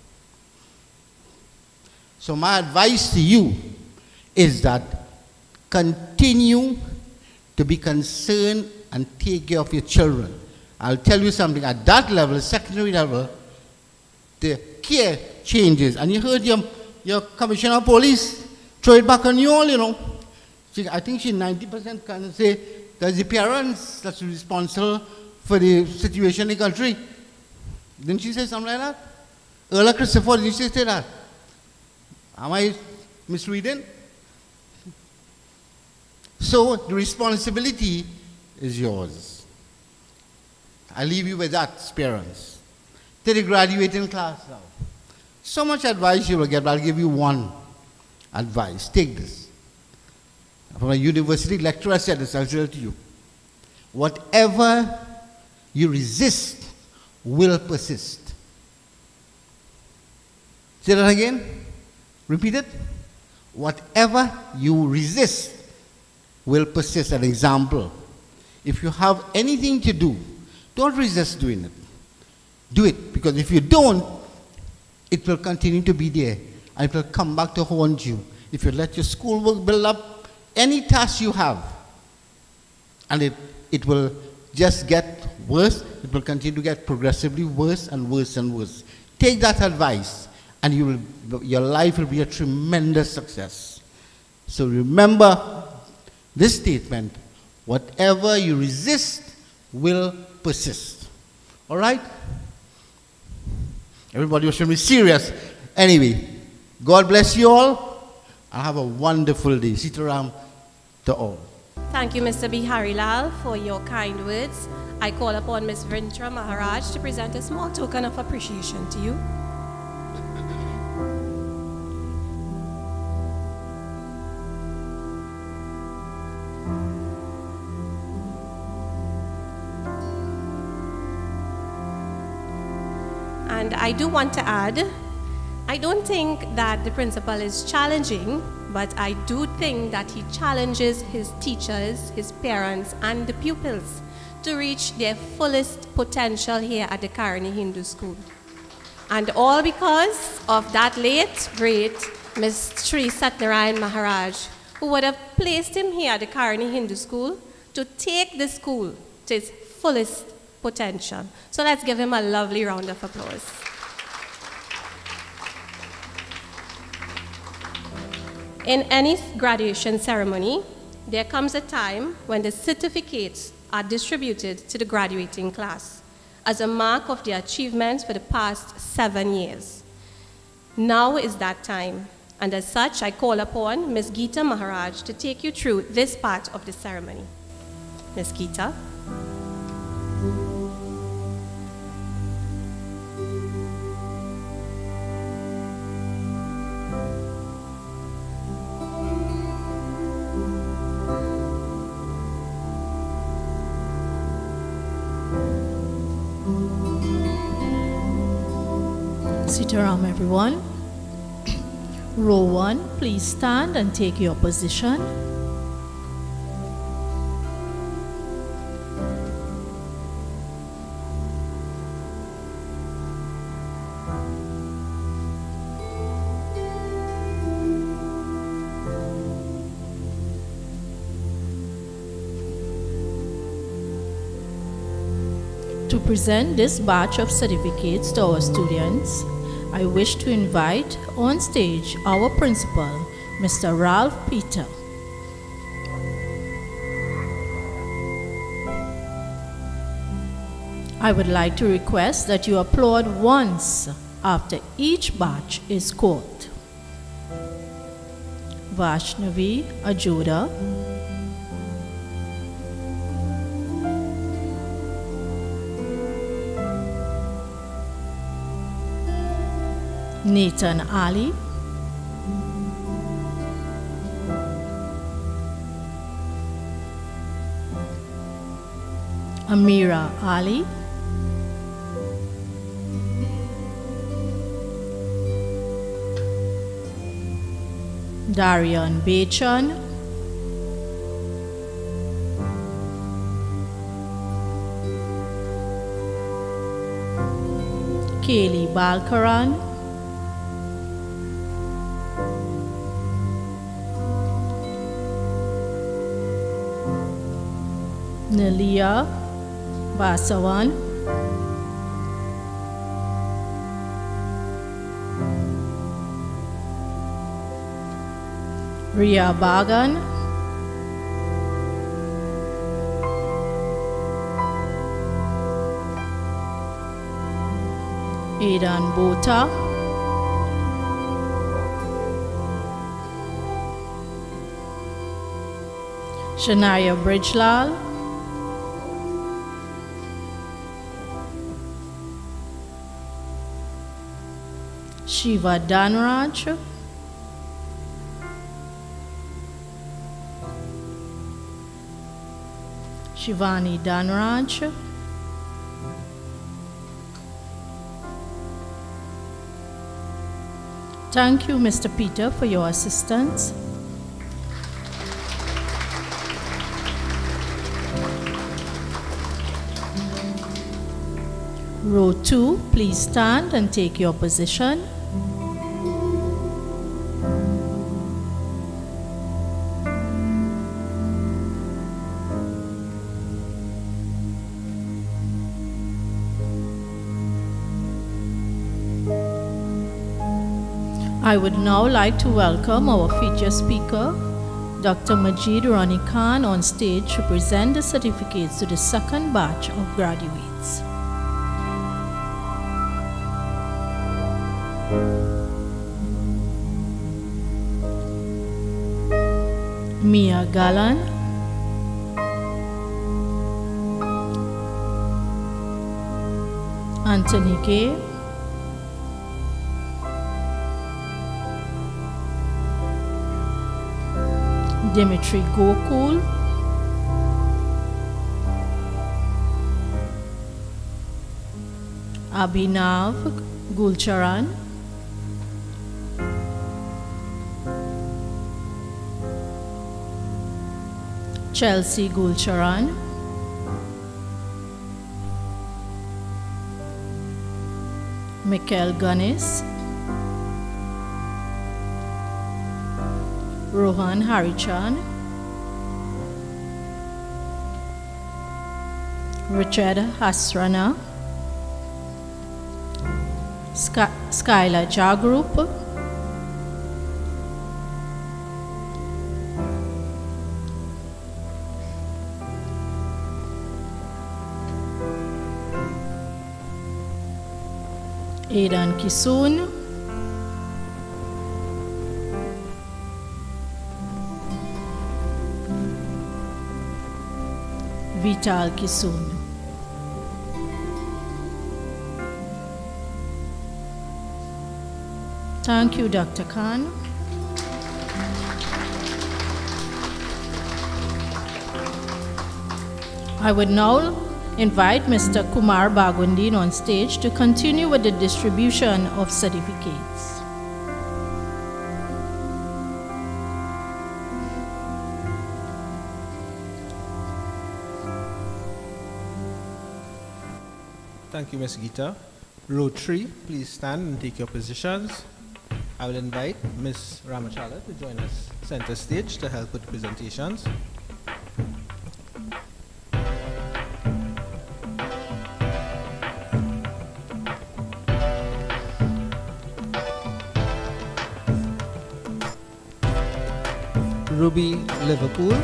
So my advice to you is that continue to be concerned and take care of your children. I'll tell you something, at that level, secondary level, the care changes. And you heard your commissioner of police throw it back on you all, you know. I think she 90% can say there's the parents that's responsible for the situation in the country. Didn't she say something like that? Earlier, Christopher, did she say that? Am I misreading? So the responsibility is yours. I leave you with that, parents. To the graduating class now. So much advice you will get, but I'll give you one advice. Take this. From a university lecturer said this, I'll tell it to you. Whatever you resist will persist. Say that again. Repeat it. Whatever you resist will persist. An example. If you have anything to do, don't resist doing it. Do it, because if you don't, it will continue to be there, and it will come back to haunt you. If you let your schoolwork build up any task you have, and it will just get worse, it will continue to get progressively worse and worse and worse. Take that advice, and your life will be a tremendous success. So remember this statement, whatever you resist will persist. All right? Everybody should be serious. Anyway, God bless you all, and have a wonderful day. Sitaram to all. Thank you, Mr. Bihari Lal, for your kind words. I call upon Ms. Vrintra Maharaj to present a small token of appreciation to you. And I do want to add, I don't think that the principal is challenging, but I do think that he challenges his teachers, his parents, and the pupils to reach their fullest potential here at the Caroni Hindu School. And all because of that late, great Ms. Sri Satnarayan Maharaj, who would have placed him here at the Caroni Hindu School to take the school to its fullest potential. So let's give him a lovely round of applause. In any graduation ceremony, there comes a time when the certificates are distributed to the graduating class as a mark of their achievements for the past 7 years. Now is that time. And as such, I call upon Ms. Geeta Maharaj to take you through this part of the ceremony. Ms. Geeta. Sitaram, everyone. Row 1, please stand and take your position. To present this batch of certificates to our students, I wish to invite on stage our principal, Mr. Ralph Peter. I would like to request that you applaud once after each batch is called. Vaishnavi Ajoda, Nathan Ali, Amira Ali, Darian Bechan, Kaylee Balkaran, Nelia Basawan, Ria Bagan, Aidan Bota, Shania Bridgelal, Shiva Danraj, Shivani Danraj, thank you, Mr. Peter, for your assistance. Row 2, please stand and take your position. I would now like to welcome our feature speaker, Dr. Majid Rani Khan, on stage to present the certificates to the second batch of graduates. Mia Galan, Anthony K, Dimitri Gokul, Abhinav Gulcharan, Chelsea Gulcharan, Mikhail Ganis, Rohan Harichan, Richard Hasrana, Skyla Jagrup, Aidan Kisun, Vital Kisun. Thank you, Dr. Khan. I would now invite Mr. Kumar Bagwandin on stage to continue with the distribution of certificates. Thank you, Ms. Geeta. Row 3, please stand and take your positions. I will invite Ms. Ramachala to join us center stage to help with the presentations. Ruby Liverpool.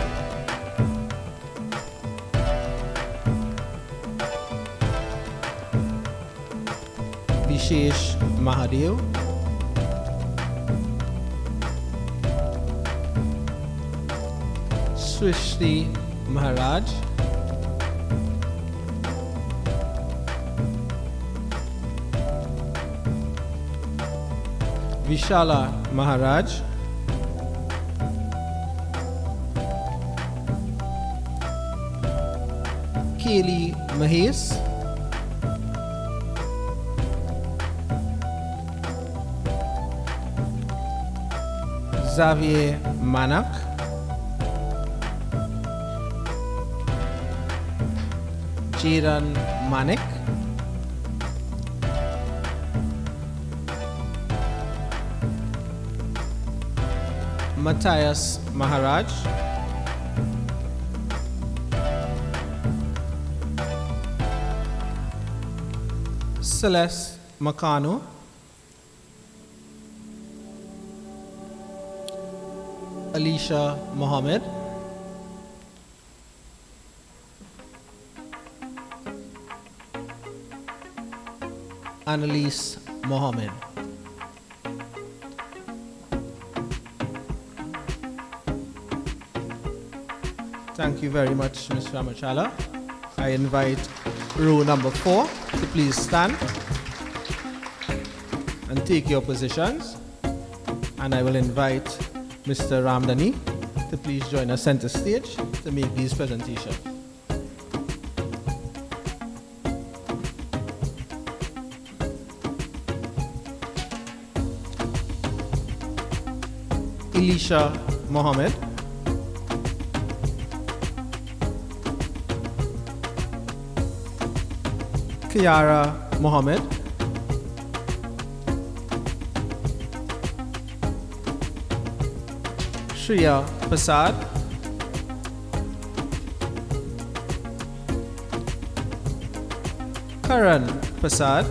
Vishesh Mahadev. Swishti Maharaj. Vishala Maharaj. Kaylee Mahes. Xavier Manak. Jiran Manik. Matthias Maharaj. Celeste Makano. Alicia Mohammed. Annalise Mohammed. Thank you very much, Ms. Ramachala. I invite row number 4 to please stand and take your positions. And I will invite Mr. Ramdani to please join us center stage to make these presentations. Elisha Mohammed. Kiara Mohammed. Shriya Prasad. Karan Prasad.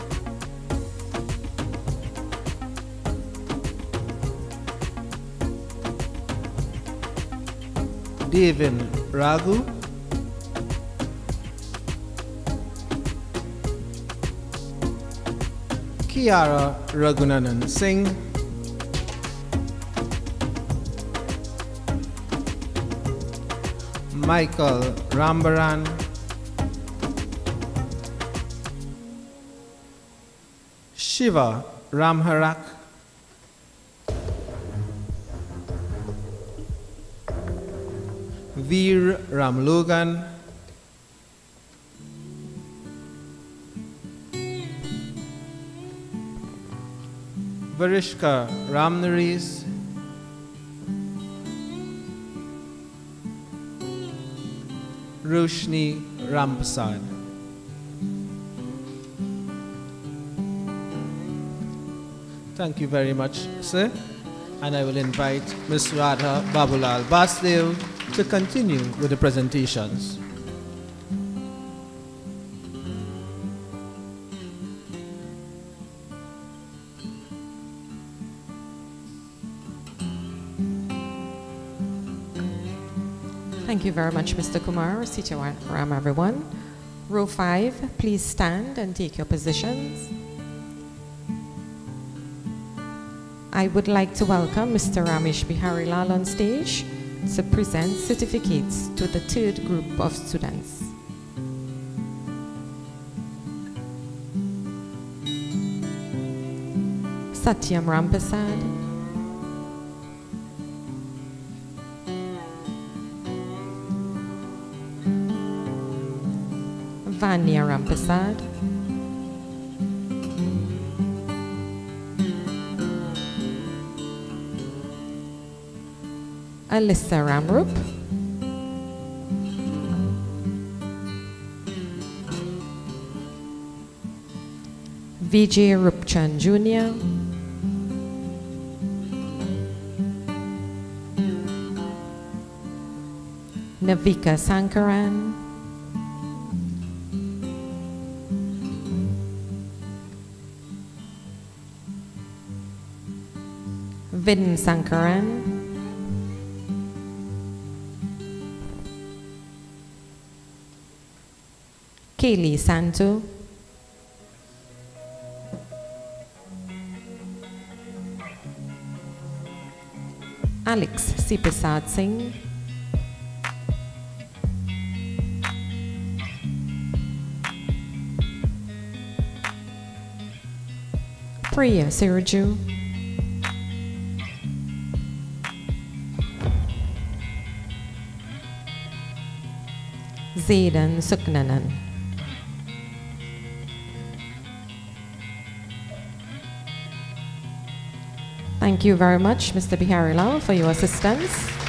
Devin Raghu. Kiara Raghunanan Singh. Michael Rambaran. Shiva Ramharak. Veer Ramlogan. Varishka Ramnarees. Roshni Rampasad. Thank you very much, sir. And I will invite Ms. Radha Babulal Basdev to continue with the presentations. Thank you very much, Mr. Kumar. Sitaram, everyone. Row 5, please stand and take your positions. I would like to welcome Mr. Ramesh Biharilal on stage to present certificates to the third group of students. Satyam Rampasad, Vanya Rampasad, Alyssa Ramrup, Vijay Rupchan Jr., Navika Sankaran, Vin Sankaran, Kaylee Santo, Alex Sipasad Singh, Priya Siraju, Zaidan Suknanan. Thank you very much, Mr. Biharilal, for your assistance.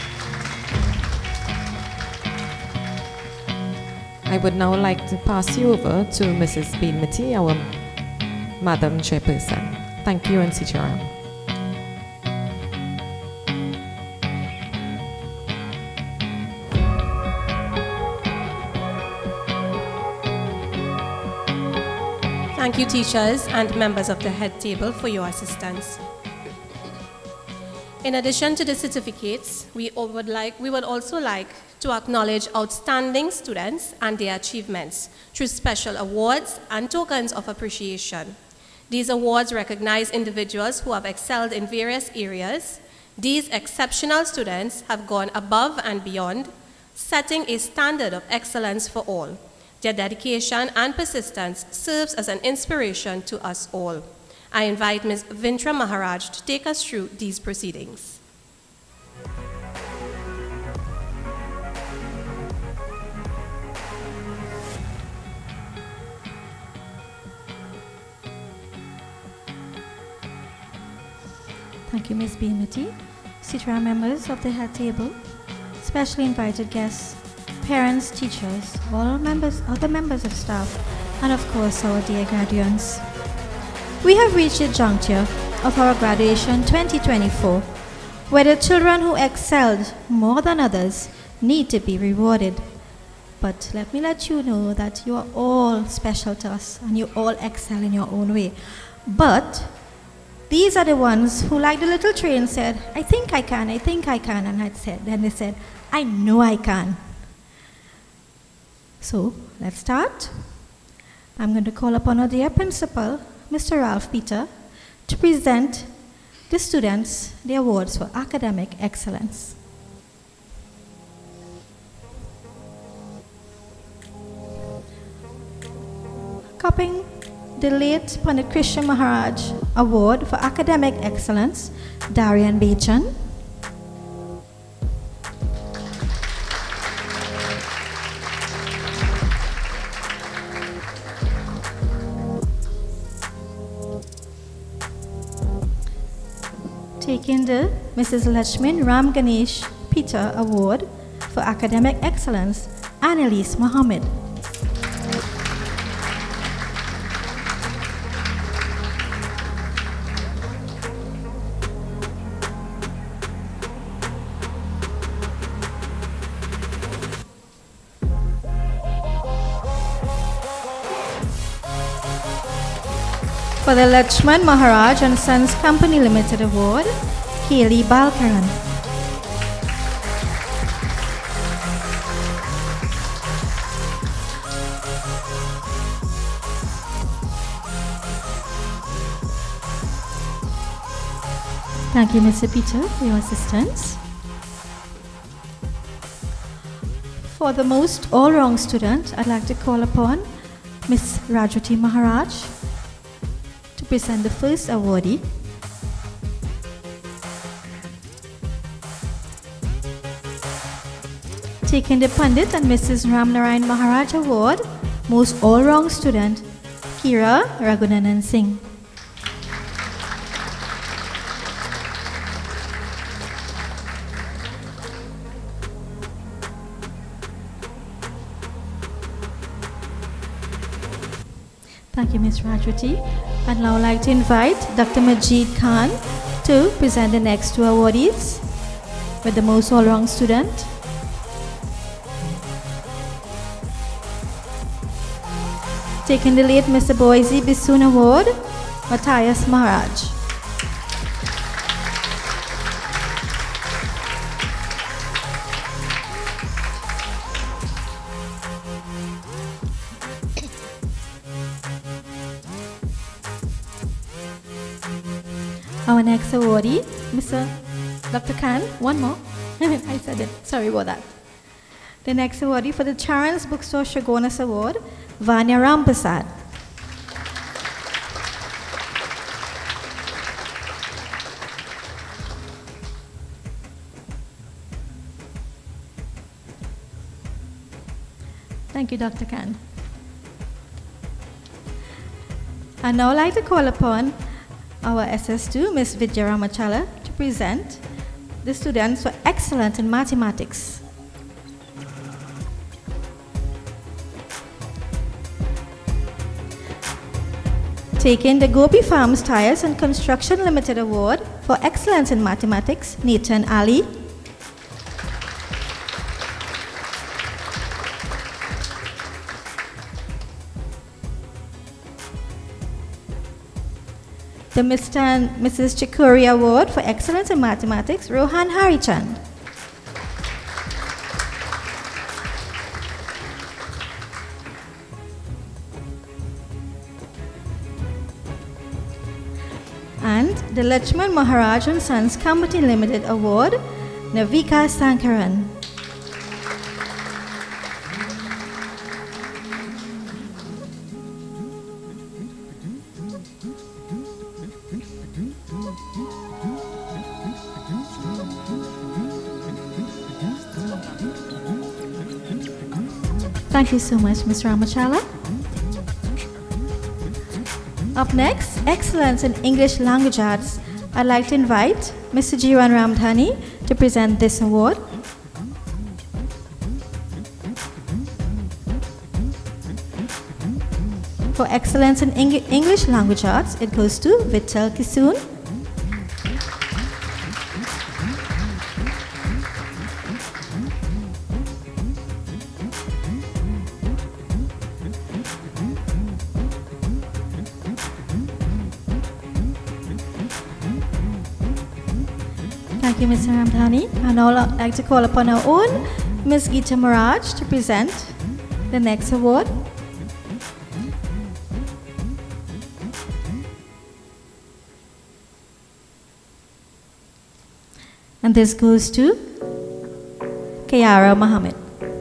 I would now like to pass you over to Mrs. Beinmati, our Madam Chairperson. Thank you, and Sitaram. Thank you, teachers and members of the head table, for your assistance. In addition to the certificates, we would also like to acknowledge outstanding students and their achievements through special awards and tokens of appreciation. These awards recognize individuals who have excelled in various areas. These exceptional students have gone above and beyond, setting a standard of excellence for all. Their dedication and persistence serves as an inspiration to us all. I invite Ms. Vintra Maharaj to take us through these proceedings. Thank you, Ms. Beinmati, Sitaram members of the head table, specially invited guests, parents, teachers, all members, other members of staff, and of course our dear graduates. We have reached the juncture of our graduation 2024, where the children who excelled more than others need to be rewarded. But let me let you know that you are all special to us and you all excel in your own way. But these are the ones who, like the little train, said, I think I can, and then they said, I know I can. So let's start. I'm going to call upon our dear principal, Mr. Ralph Peter, to present the students the awards for academic excellence. Copying the late Pandit Krishna Maharaj Award for Academic Excellence, Darian Bechan. Taking the Mrs. Lachmin Ram Ganesh Peter Award for Academic Excellence, Annalise Mohammed. For the Lachman Maharaj and Sons Company Limited Award, Kaylee Balkaran. Thank you, Mr. Peter, for your assistance. For the most all-round student, I'd like to call upon Ms. Rajwati Maharaj to present the first awardee. Taking the Pandit and Mrs. Ramnarayan Maharaj Award, most all-round student, Kira Raghunanan Singh. Thank you, Ms. Rajwati. I'd now like to invite Dr. Majid Khan to present the next two awardees with the most all-round student. Taking the late Mr. Boise Bisoon Award, Matthias Maharaj. Our next awardee, Mr. Dr. Khan, one more. I said it, sorry about that. The next awardee for the Charan's Bookstore Shagonas Award, Vanya Rampasad. Thank you, Dr. Khan. I'd now like to call upon our SS2, Ms. Vidya Ramachala, to present the students who are excellent in mathematics. Taking the Gopi Farms Tires and Construction Limited Award for excellence in mathematics, Nathan Ali. The Mr. and Mrs. Chikuri Award for Excellence in Mathematics, Rohan Harichand. And the Lachman Maharaj and Sons Company Limited Award, Navika Sankaran. Thank you so much, Ms. Ramachala. Up next, Excellence in English Language Arts. I'd like to invite Mr. Jiwan Ramdhani to present this award. For Excellence in English Language Arts, it goes to Vittal Kisoon. Thank you, Mr. Ramdhani. I'd now like to call upon our own Ms. Geeta Maraj to present the next award. And this goes to Kiara Mohammed.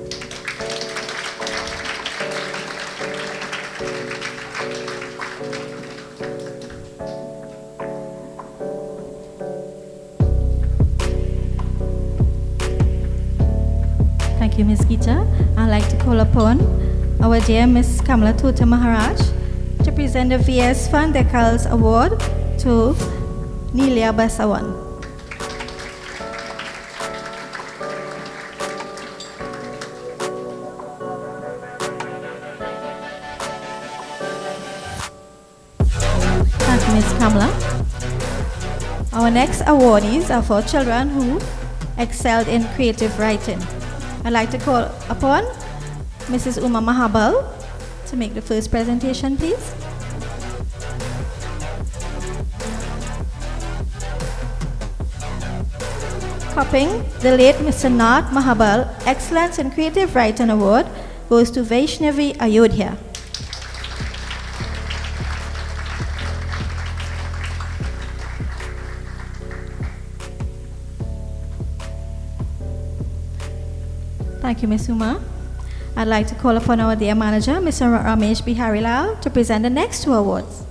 Thank you, Ms. Geeta. I'd like to call upon our dear Ms. Kamala Tota Maharaj to present the V.S. Van Dekals Award to Nelia Basawan. Thank you, Ms. Kamala. Our next awardees are for children who excelled in creative writing. I'd like to call upon Mrs. Uma Mahabal to make the first presentation, please. Copying the late Mr. Nath Mahabal Excellence in Creative Writing Award goes to Vaishnavi Ayodhya. Thank you, Ms. Uma. I'd like to call upon our dear manager, Mr. Ramesh Biharilal, to present the next two awards.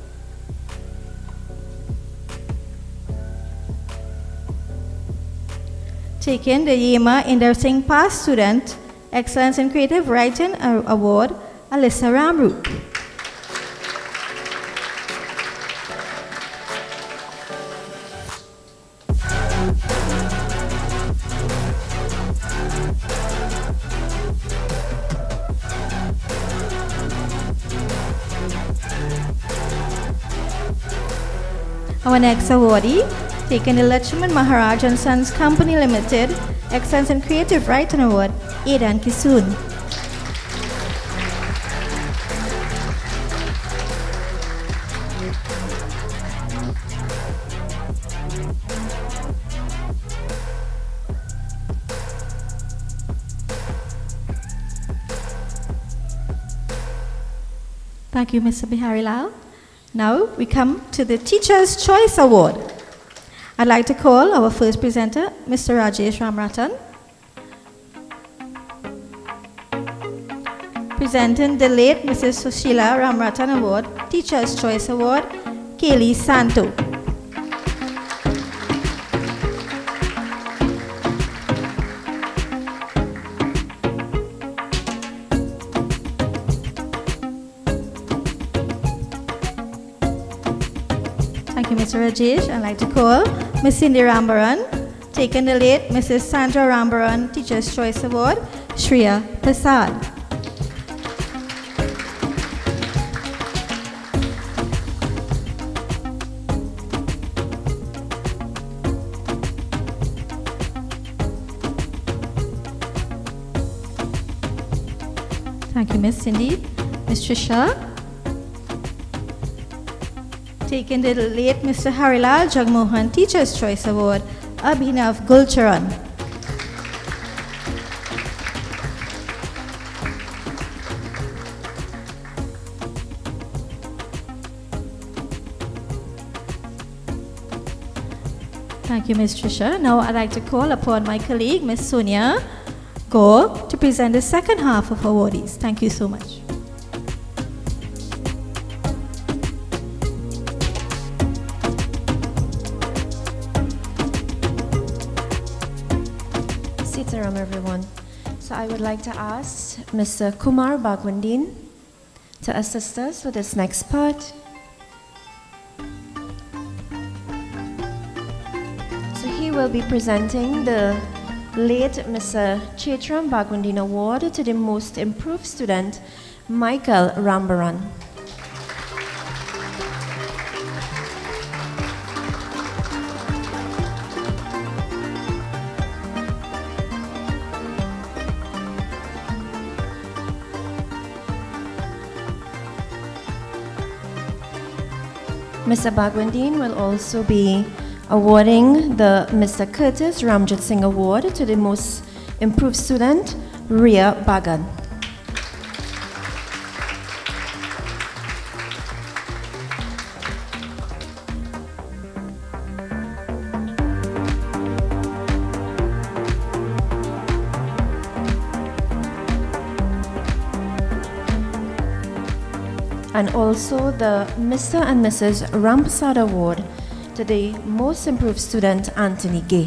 Taking the Yema Indersing Pass Student Excellence in Creative Writing Award, Alyssa Ramru. Our next awardee, taking the Lachman Maharaj and Sons Company Limited Excellence in Creative Writing Award, Aidan Kisoon. Thank you, Mr. Biharilal. Now we come to the Teacher's Choice Award. I'd like to call our first presenter, Mr. Rajesh Ramratan. Presenting the late Mrs. Sushila Ramratan Award, Teacher's Choice Award, Kaylee Santo. Thank you, Mr. Rajesh. I'd like to call Ms. Cindy Rambaran, taking the late Mrs. Sandra Rambaran Teacher's Choice Award, Shreya Prasad. Thank you, Ms. Cindy. Ms. Trisha, taking the late Mr. Harilal Jagmohan Teacher's Choice Award, Abhinav Gulcharan. Thank you, Ms. Trisha. Now I'd like to call upon my colleague, Ms. Sonia Gore, to present the second half of awardees. Thank you so much. Sitaram, everyone. So I would like to ask Mr. Kumar Bagwandin to assist us with this next part. So he will be presenting the late Mr. Chaitram Bagwandin Award to the most improved student, Michael Rambaran. Mr. Bagwandin will also be awarding the Mr. Curtis Ramjit Singh Award to the most improved student, Ria Bagan. And also the Mr. and Mrs. Rampsad Award to the most improved student, Anthony Gay.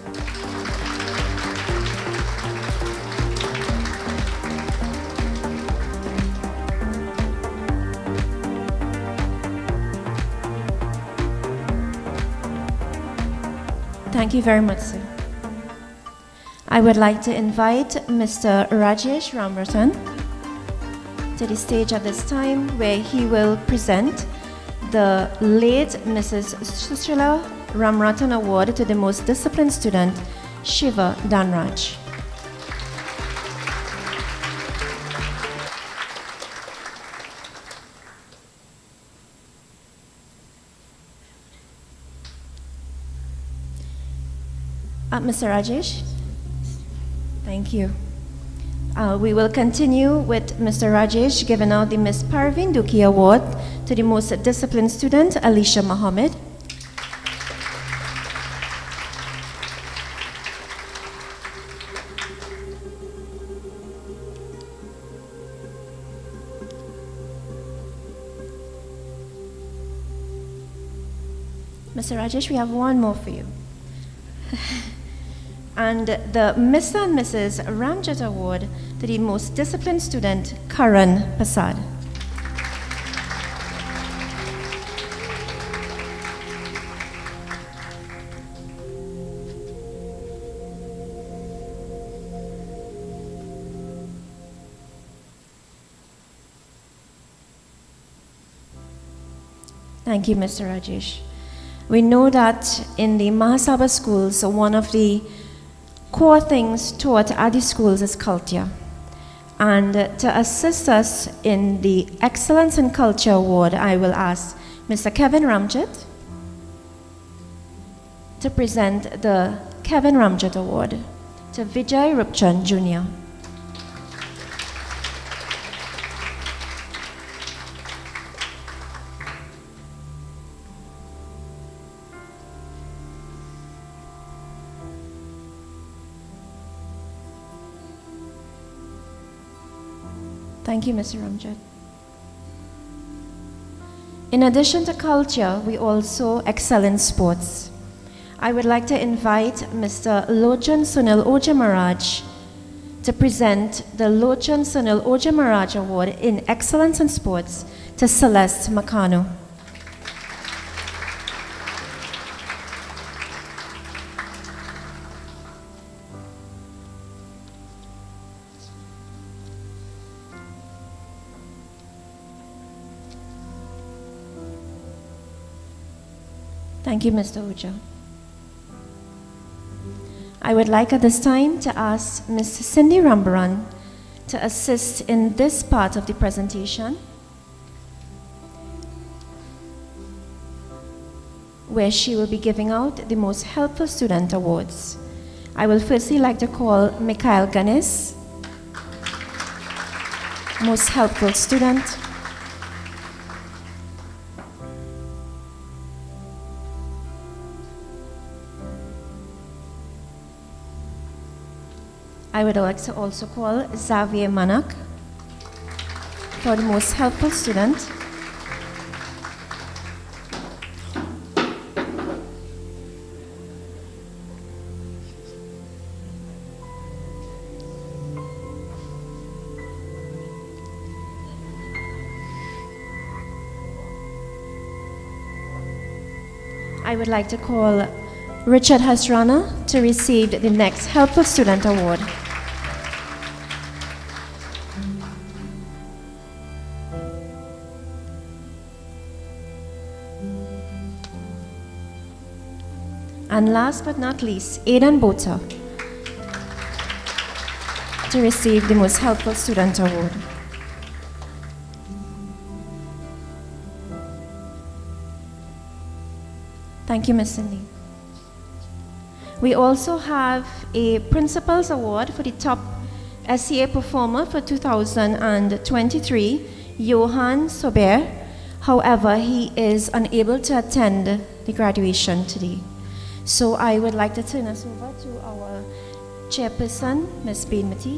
Thank you very much, sir. I would like to invite Mr. Rajesh Ramratan to the stage at this time, where he will present the late Mrs. Sushila Ramratan Award to the most disciplined student, Shiva Danraj. Mr. Rajesh, thank you. We will continue with Mr. Rajesh giving out the Miss Parveen Duki Award to the most disciplined student, Alicia Mohammed. Mr. Rajesh, we have one more for you. And the Mr. and Mrs. Ramjet Award to the most disciplined student, Karan Prasad. Thank you, Mr. Rajesh. We know that in the Mahasabha schools, one of the core things taught at the schools is culture. And to assist us in the Excellence in Culture Award, I will ask Mr. Kevin Ramjet to present the Kevin Ramjet Award to Vijay Rupchand Jr. Thank you, Mr. Ramjet. In addition to culture, we also excel in sports. I would like to invite Mr. Lochan Sunil Ojamaraj to present the Lochan Sunil Ojamaraj Award in Excellence in Sports to Celeste Makano. Thank you, Mr. Uja. I would like at this time to ask Ms. Cindy Rambaran to assist in this part of the presentation, where she will be giving out the Most Helpful Student Awards. I will firstly like to call Mikhail Ganes, Most Helpful Student. I would like to also call Xavier Manak for the Most Helpful Student. I would like to call Richard Hasrana to receive the next Helpful Student Award. And last but not least, Aidan Bota to receive the Most Helpful Student Award. Thank you, Ms. Cindy. We also have a Principal's Award for the top SCA performer for 2023, Johan Sober. However, he is unable to attend the graduation today. So I would like to turn us over to our chairperson, Ms. Bainmati.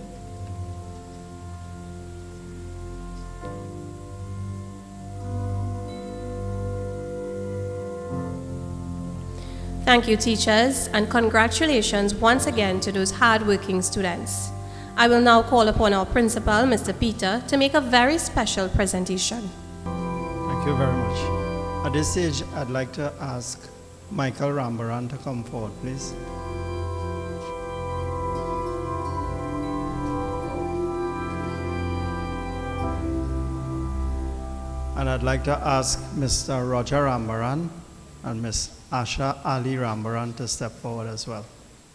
Thank you, teachers, and congratulations once again to those hard-working students. I will now call upon our principal, Mr. Peter, to make a very special presentation. Thank you very much. At this stage, I'd like to ask Michael Rambaran to come forward, please. And I'd like to ask Mr. Roger Rambaran and Ms. Asha Ali Rambaran to step forward as well.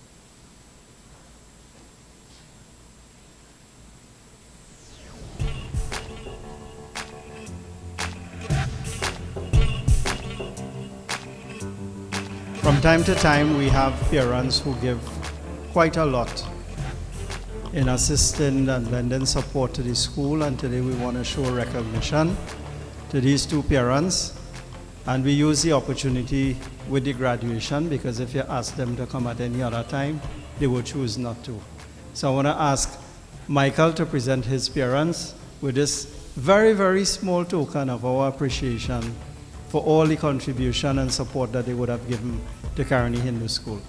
From time to time, we have parents who give quite a lot in assisting and lending support to the school, and today we want to show recognition to these two parents. And we use the opportunity with the graduation, because if you ask them to come at any other time, they will choose not to. So I want to ask Michael to present his parents with this very, very small token of our appreciation for all the contribution and support that they would have given to Caroni Hindu School.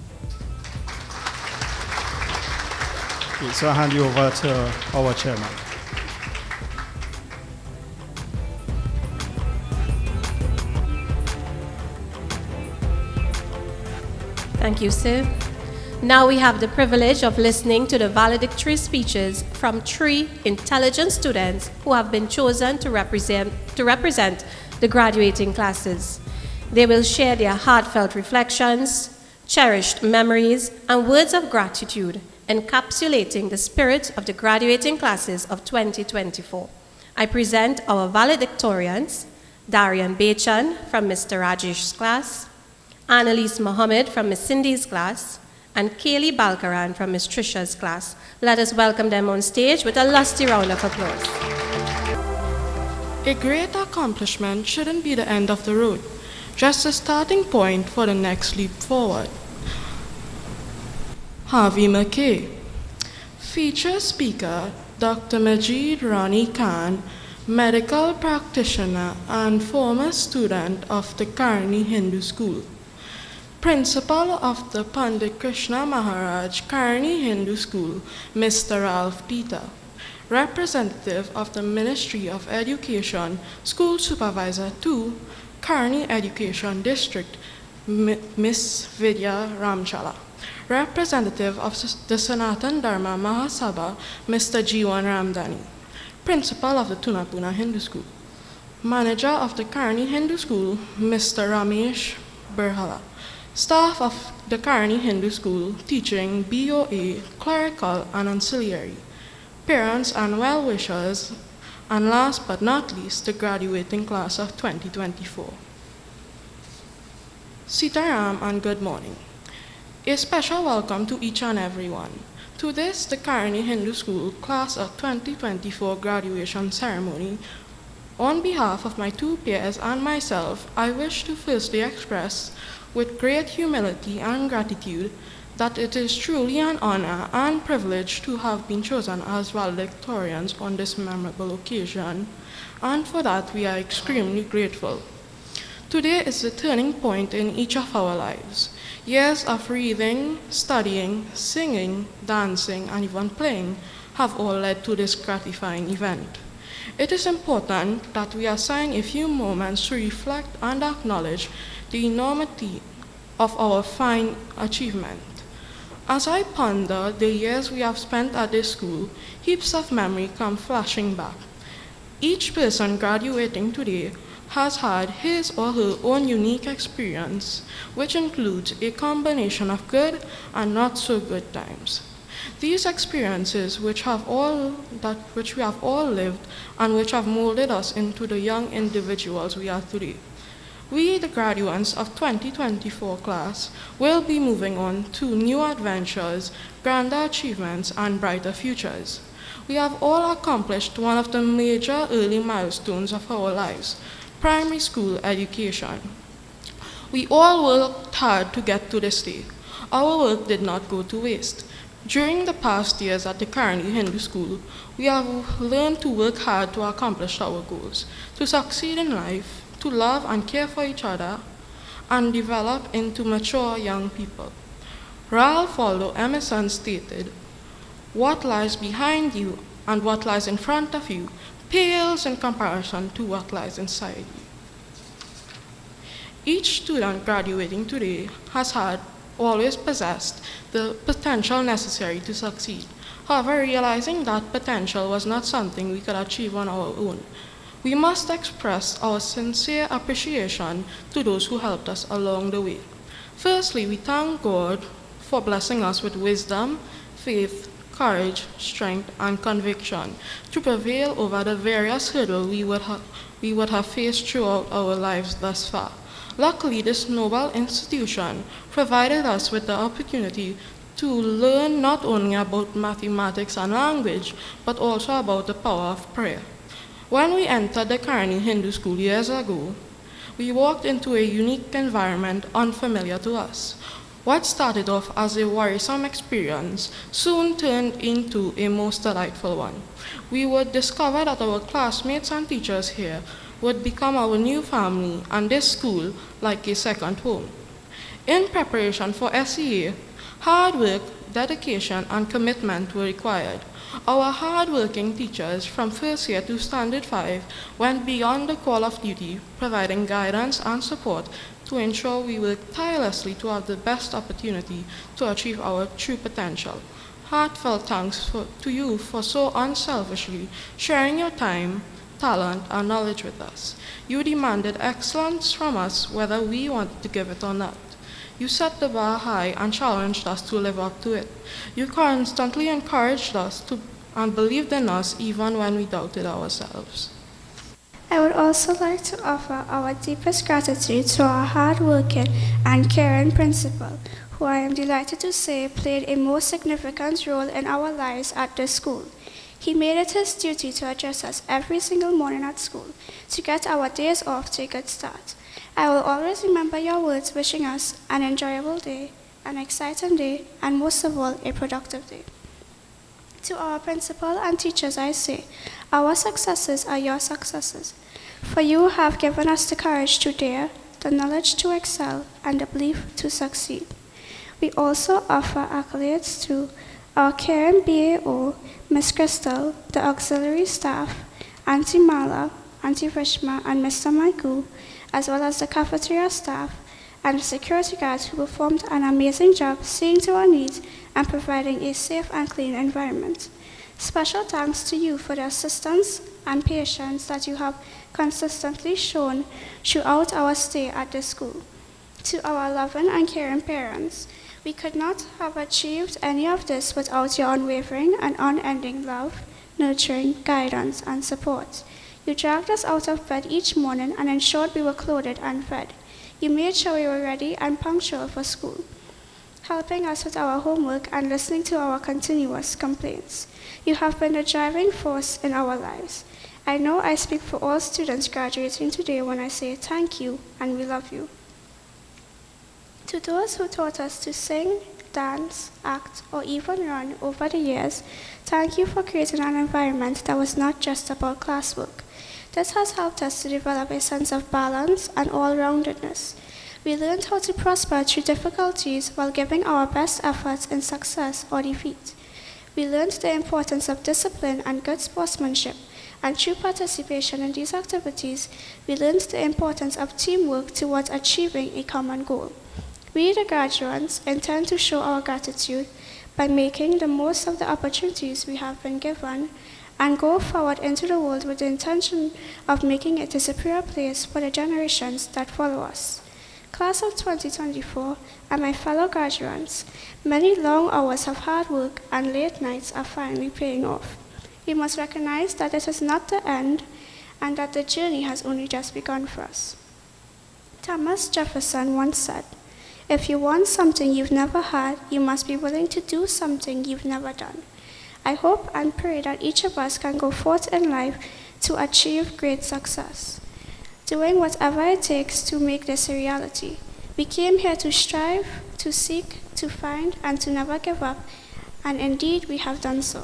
Okay, so I hand you over to our chairman. Thank you, sir. Now we have the privilege of listening to the valedictory speeches from 3 intelligent students who have been chosen to represent the graduating classes. They will share their heartfelt reflections, cherished memories, and words of gratitude, encapsulating the spirit of the graduating classes of 2024. I present our valedictorians, Darian Bechan from Mr. Rajesh's class, Annalise Mohammed from Miss Cindy's class, and Kaylee Balkaran from Miss Trisha's class. Let us welcome them on stage with a lusty round of applause. A great accomplishment shouldn't be the end of the road, just a starting point for the next leap forward. Harvey McKay. Feature speaker, Dr. Majid Rani Khan, medical practitioner and former student of the Caroni Hindu School. Principal of the Pandit Krishna Maharaj Caroni Hindu School, Mr. Ralph Peter. Representative of the Ministry of Education, School Supervisor 2, Caroni Education District, Miss Vidya Ramchala. Representative of the Sanatan Dharma Mahasabha, Mr. Jiwan Ramdani. Principal of the Tunapuna Hindu School. Manager of the Caroni Hindu School, Mr. Ramesh Berhala. Staff of the Caroni Hindu School teaching BOA, clerical and ancillary. Parents and well-wishers, and last but not least, the graduating class of 2024. Sitaram and good morning. A special welcome to each and everyone. To this, the Caroni Hindu School class of 2024 graduation ceremony. On behalf of my 2 peers and myself, I wish to firstly express with great humility and gratitude that it is truly an honor and privilege to have been chosen as valedictorians on this memorable occasion, and for that we are extremely grateful. Today is the turning point in each of our lives. Years of reading, studying, singing, dancing, and even playing have all led to this gratifying event. It is important that we assign a few moments to reflect and acknowledge the enormity of our fine achievement. As I ponder the years we have spent at this school, heaps of memory come flashing back. Each person graduating today has had his or her own unique experience, which includes a combination of good and not so good times. These experiences which we have all lived and which have molded us into the young individuals we are today. We, the graduates of 2024 class, will be moving on to new adventures, grander achievements, and brighter futures. We have all accomplished one of the major early milestones of our lives, primary school education. We all worked hard to get to this day. Our work did not go to waste. During the past years at the Caroni Hindu School, we have learned to work hard to accomplish our goals, to succeed in life, to love and care for each other, and develop into mature young people. Ralph Waldo Emerson stated, "What lies behind you and what lies in front of you pales in comparison to what lies inside you." Each student graduating today has always possessed the potential necessary to succeed. However, realizing that potential was not something we could achieve on our own, we must express our sincere appreciation to those who helped us along the way. Firstly, we thank God for blessing us with wisdom, faith, courage, strength, and conviction to prevail over the various hurdles we would have faced throughout our lives thus far. Luckily, this noble institution provided us with the opportunity to learn not only about mathematics and language, but also about the power of prayer. When we entered the Caroni Hindu School years ago, we walked into a unique environment unfamiliar to us. What started off as a worrisome experience soon turned into a most delightful one. We would discover that our classmates and teachers here would become our new family and this school like a second home. In preparation for SEA, hard work, dedication, and commitment were required. Our hard-working teachers from first year to Standard 5 went beyond the call of duty, providing guidance and support to ensure we worked tirelessly to have the best opportunity to achieve our true potential. Heartfelt thanks to you for so unselfishly sharing your time, talent, and knowledge with us. You demanded excellence from us whether we wanted to give it or not. You set the bar high and challenged us to live up to it. You constantly encouraged us and believed in us even when we doubted ourselves. I would also like to offer our deepest gratitude to our hard-working and caring principal, who I am delighted to say played a most significant role in our lives at this school. He made it his duty to address us every single morning at school to get our days off to a good start. I will always remember your words wishing us an enjoyable day, an exciting day, and most of all, a productive day. To our principal and teachers, I say, our successes are your successes, for you have given us the courage to dare, the knowledge to excel, and the belief to succeed. We also offer accolades to our caring BAO, Ms. Crystal, the auxiliary staff, Auntie Mala, Auntie Rishma, and Mr. Michael, as well as the cafeteria staff and the security guards who performed an amazing job seeing to our needs and providing a safe and clean environment. Special thanks to you for the assistance and patience that you have consistently shown throughout our stay at the school. To our loving and caring parents, we could not have achieved any of this without your unwavering and unending love, nurturing, guidance, and support. You dragged us out of bed each morning and ensured we were clothed and fed. You made sure we were ready and punctual for school, helping us with our homework and listening to our continuous complaints. You have been the driving force in our lives. I know I speak for all students graduating today when I say thank you and we love you. To those who taught us to sing, dance, act, or even run over the years, thank you for creating an environment that was not just about classwork. This has helped us to develop a sense of balance and all-roundedness. We learned how to prosper through difficulties while giving our best efforts in success or defeat. We learned the importance of discipline and good sportsmanship, and through participation in these activities, we learned the importance of teamwork towards achieving a common goal. We, the graduates, intend to show our gratitude by making the most of the opportunities we have been given and go forward into the world with the intention of making it a superior place for the generations that follow us. Class of 2024 and my fellow graduates, many long hours of hard work and late nights are finally paying off. We must recognize that it is not the end and that the journey has only just begun for us. Thomas Jefferson once said, "If you want something you've never had, you must be willing to do something you've never done." I hope and pray that each of us can go forth in life to achieve great success, doing whatever it takes to make this a reality. We came here to strive, to seek, to find, and to never give up, and indeed we have done so.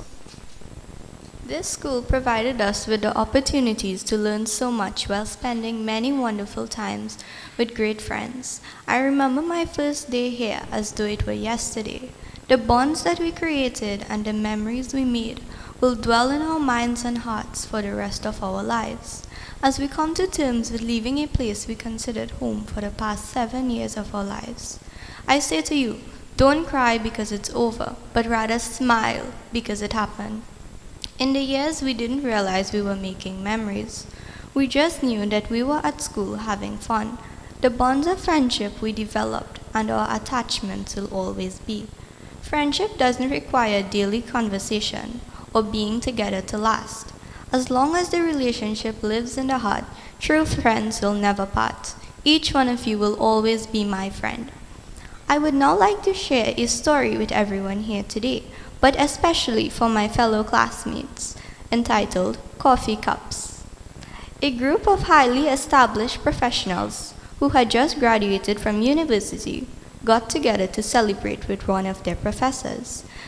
This school provided us with the opportunities to learn so much while spending many wonderful times with great friends. I remember my first day here as though it were yesterday. The bonds that we created and the memories we made will dwell in our minds and hearts for the rest of our lives. As we come to terms with leaving a place we considered home for the past 7 years of our lives, I say to you, don't cry because it's over, but rather smile because it happened. In the years, we didn't realize we were making memories. We just knew that we were at school having fun. The bonds of friendship we developed and our attachments will always be. Friendship doesn't require daily conversation or being together to last. As long as the relationship lives in the heart, true friends will never part. Each one of you will always be my friend. I would now like to share a story with everyone here today, but especially for my fellow classmates, entitled Coffee Cups. A group of highly established professionals who had just graduated from university got together to celebrate with one of their professors.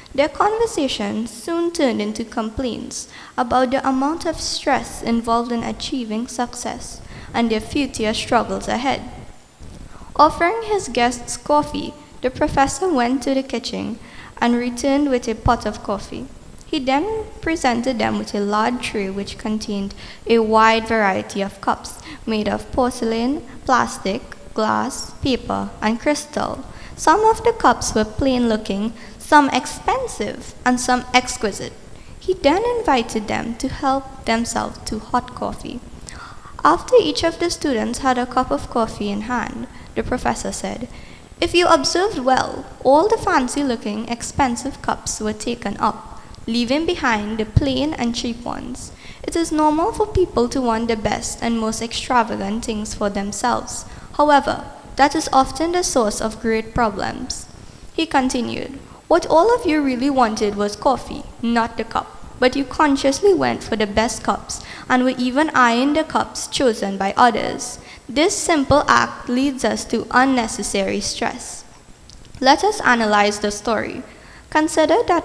Their conversations soon turned into complaints about the amount of stress involved in achieving success and their future struggles ahead. Offering his guests coffee, the professor went to the kitchen and returned with a pot of coffee. He then presented them with a large tray which contained a wide variety of cups made of porcelain, plastic, glass, paper, and crystal. Some of the cups were plain looking, some expensive, and some exquisite. He then invited them to help themselves to hot coffee. After each of the students had a cup of coffee in hand, the professor said, "If you observed well, all the fancy-looking, expensive cups were taken up, leaving behind the plain and cheap ones. It is normal for people to want the best and most extravagant things for themselves. However, that is often the source of great problems." He continued, "What all of you really wanted was coffee, not the cup. But you consciously went for the best cups and were even eyeing the cups chosen by others. This simple act leads us to unnecessary stress. Let us analyze the story. Consider that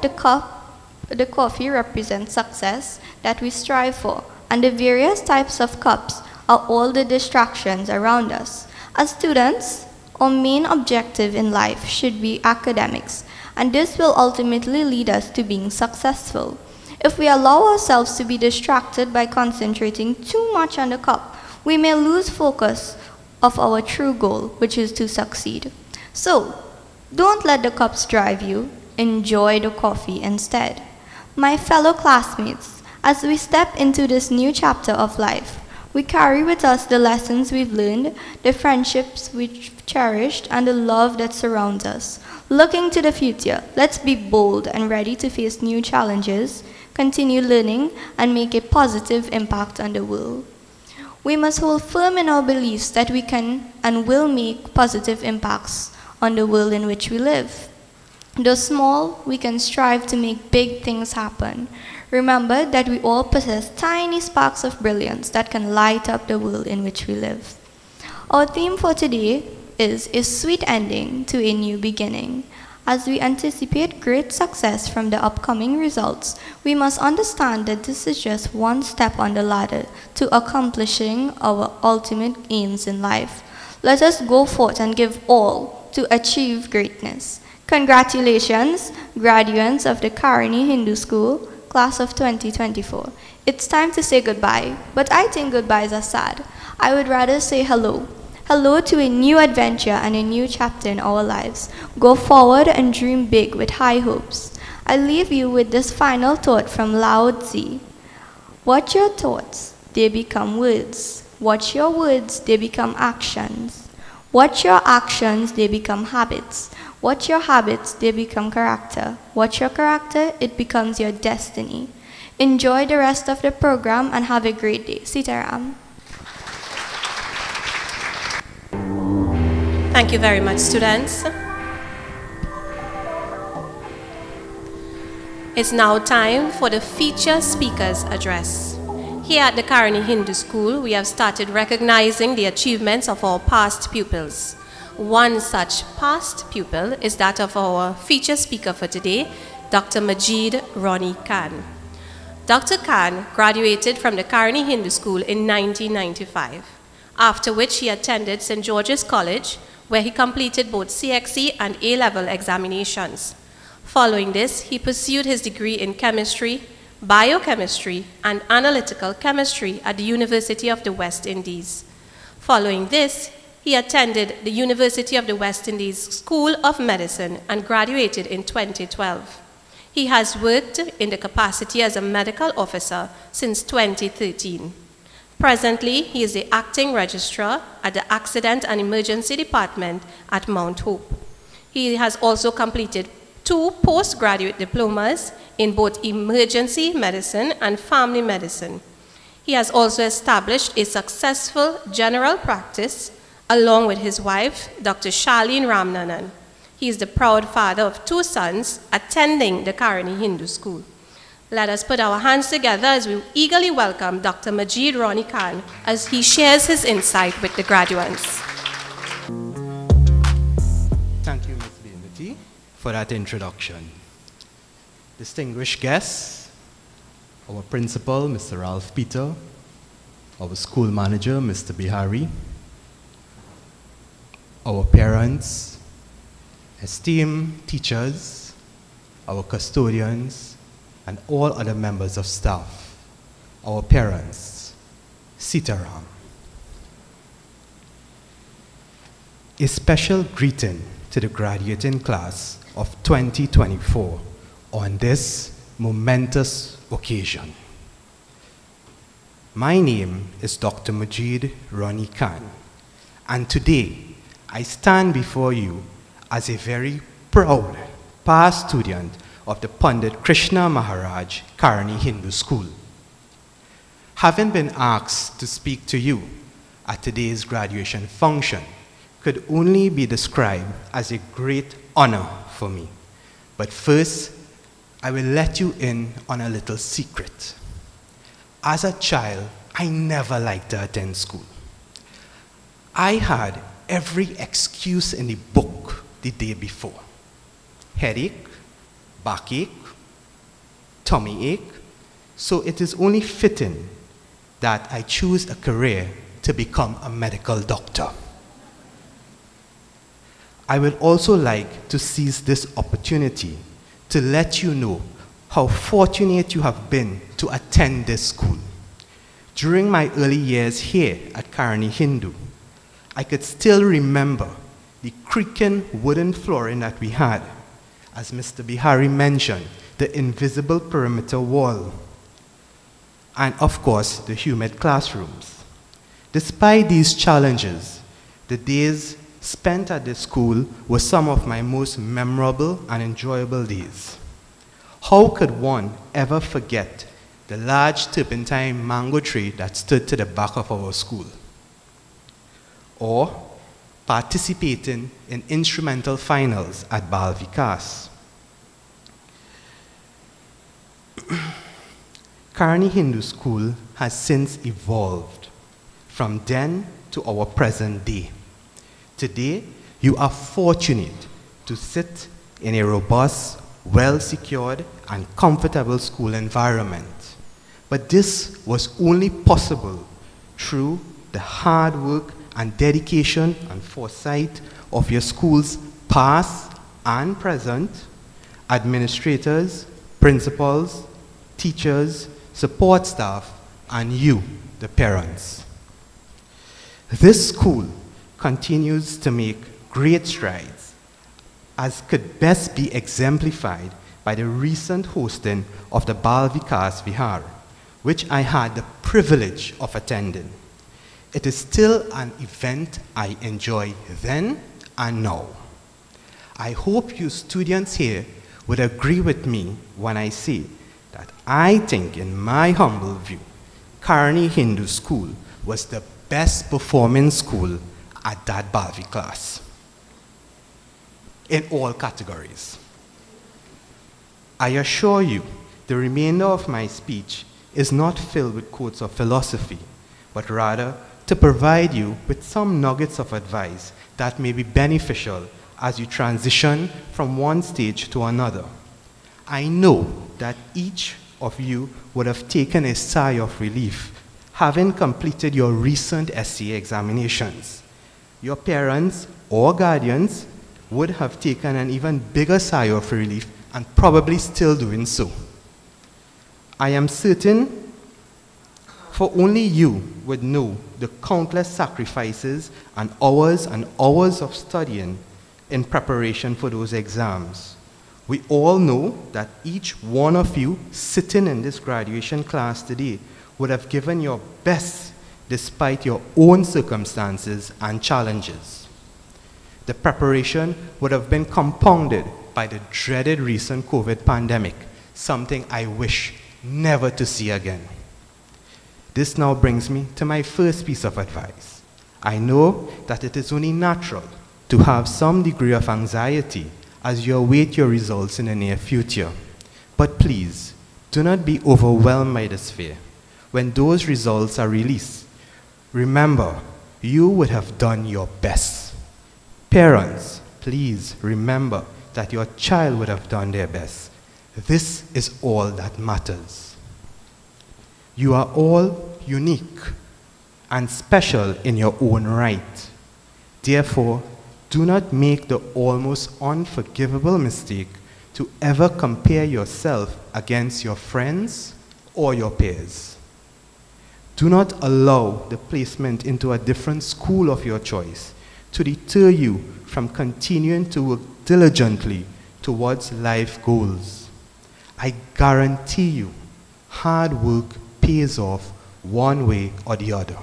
the coffee represents success that we strive for, and the various types of cups are all the distractions around us. As students, our main objective in life should be academics, and this will ultimately lead us to being successful. If we allow ourselves to be distracted by concentrating too much on the cup, we may lose focus of our true goal, which is to succeed. So, don't let the cups drive you. Enjoy the coffee instead." My fellow classmates, as we step into this new chapter of life, we carry with us the lessons we've learned, the friendships we've cherished, and the love that surrounds us. Looking to the future, let's be bold and ready to face new challenges, continue learning, and make a positive impact on the world. We must hold firm in our beliefs that we can and will make positive impacts on the world in which we live. Though small, we can strive to make big things happen. Remember that we all possess tiny sparks of brilliance that can light up the world in which we live. Our theme for today is a sweet ending to a new beginning. As we anticipate great success from the upcoming results, we must understand that this is just one step on the ladder to accomplishing our ultimate aims in life. Let us go forth and give all to achieve greatness. Congratulations, graduates of the Caroni Hindu School, class of 2024. It's time to say goodbye, but I think goodbyes are sad. I would rather say hello. Hello to a new adventure and a new chapter in our lives. Go forward and dream big with high hopes. I leave you with this final thought from Lao Tzu. Watch your thoughts, they become words. Watch your words, they become actions. Watch your actions, they become habits. Watch your habits, they become character. Watch your character, it becomes your destiny. Enjoy the rest of the program and have a great day. Sitaram. Thank you very much, students. It's now time for the feature speaker's address. Here at the Caroni Hindu School, we have started recognizing the achievements of our past pupils. One such past pupil is that of our feature speaker for today, Dr. Majid Roni Khan. Dr. Khan graduated from the Caroni Hindu School in 1995, after which he attended St. George's College, where he completed both CXC and A-level examinations. Following this, he pursued his degree in chemistry, biochemistry, and analytical chemistry at the University of the West Indies. Following this, he attended the University of the West Indies School of Medicine and graduated in 2012. He has worked in the capacity as a medical officer since 2013. Presently, he is the acting registrar at the Accident and Emergency Department at Mount Hope. He has also completed 2 postgraduate diplomas in both emergency medicine and family medicine. He has also established a successful general practice along with his wife, Dr. Charlene Ramnanan. He is the proud father of 2 sons attending the Caroni Hindu School. Let us put our hands together as we eagerly welcome Dr. Majid Roni Khan as he shares his insight with the graduates. Thank you, Ms. Bimati, for that introduction. distinguished guests, our principal, Mr. Ralph Peter, our school manager, Mr. Bihari, our parents, esteemed teachers, our custodians, and all other members of staff, our parents, Sitaram. A special greeting to the graduating class of 2024 on this momentous occasion. My name is Dr. Majid Roni Khan, and today I stand before you as a very proud past student of the Pandit Krishna Maharaj Caroni Hindu School. Having been asked to speak to you at today's graduation function could only be described as a great honor for me. But first, I will let you in on a little secret. As a child, I never liked to attend school. I had every excuse in the book the day before. Headache, backache, tummy ache. So it is only fitting that I choose a career to become a medical doctor. I would also like to seize this opportunity to let you know how fortunate you have been to attend this school. During my early years here at Caroni Hindu, I could still remember the creaking wooden flooring that we had. As Mr. Bihari mentioned, the invisible perimeter wall, and of course, the humid classrooms. Despite these challenges, the days spent at this school were some of my most memorable and enjoyable days. How could one ever forget the large turpentine mango tree that stood to the back of our school? Or participating in instrumental finals at Bal Vikas. Caroni Hindu School has since evolved from then to our present day. Today, you are fortunate to sit in a robust, well-secured, and comfortable school environment. But this was only possible through the hard work and dedication and foresight of your school's past and present administrators, principals, teachers, support staff, and you, the parents. This school continues to make great strides, as could best be exemplified by the recent hosting of the Bal Vikas Vihar, which I had the privilege of attending. It is still an event I enjoy then and now. I hope you students here would agree with me when I say that I think, in my humble view, Caroni Hindu School was the best performing school at that Balvi class in all categories. I assure you, the remainder of my speech is not filled with quotes of philosophy, but rather to provide you with some nuggets of advice that may be beneficial as you transition from one stage to another. I know that each of you would have taken a sigh of relief having completed your recent SCA examinations. Your parents or guardians would have taken an even bigger sigh of relief and probably still doing so. I am certain, for only you would know the countless sacrifices and hours of studying in preparation for those exams. We all know that each one of you sitting in this graduation class today would have given your best despite your own circumstances and challenges. The preparation would have been compounded by the dreaded recent COVID pandemic, something I wish never to see again. This now brings me to my first piece of advice. I know that it is only natural to have some degree of anxiety as you await your results in the near future. But please, do not be overwhelmed by this fear. When those results are released, remember, you would have done your best. Parents, please remember that your child would have done their best. This is all that matters. You are all unique and special in your own right. Therefore, do not make the almost unforgivable mistake to ever compare yourself against your friends or your peers. Do not allow the placement into a different school of your choice to deter you from continuing to work diligently towards life goals. I guarantee you, hard work pays off one way or the other.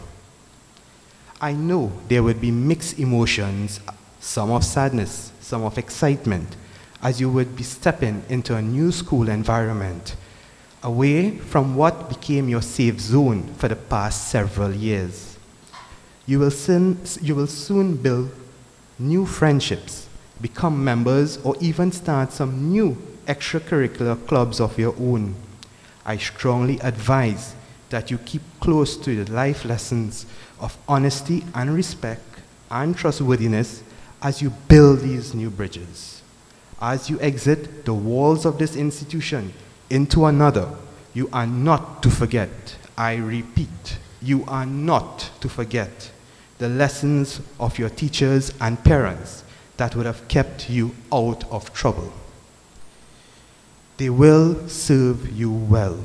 I know there would be mixed emotions, some of sadness, some of excitement, as you would be stepping into a new school environment, away from what became your safe zone for the past several years. You will soon build new friendships, become members, or even start some new extracurricular clubs of your own. I strongly advise that you keep close to the life lessons of honesty and respect and trustworthiness as you build these new bridges. As you exit the walls of this institution into another, you are not to forget, I repeat, you are not to forget the lessons of your teachers and parents that would have kept you out of trouble. They will serve you well.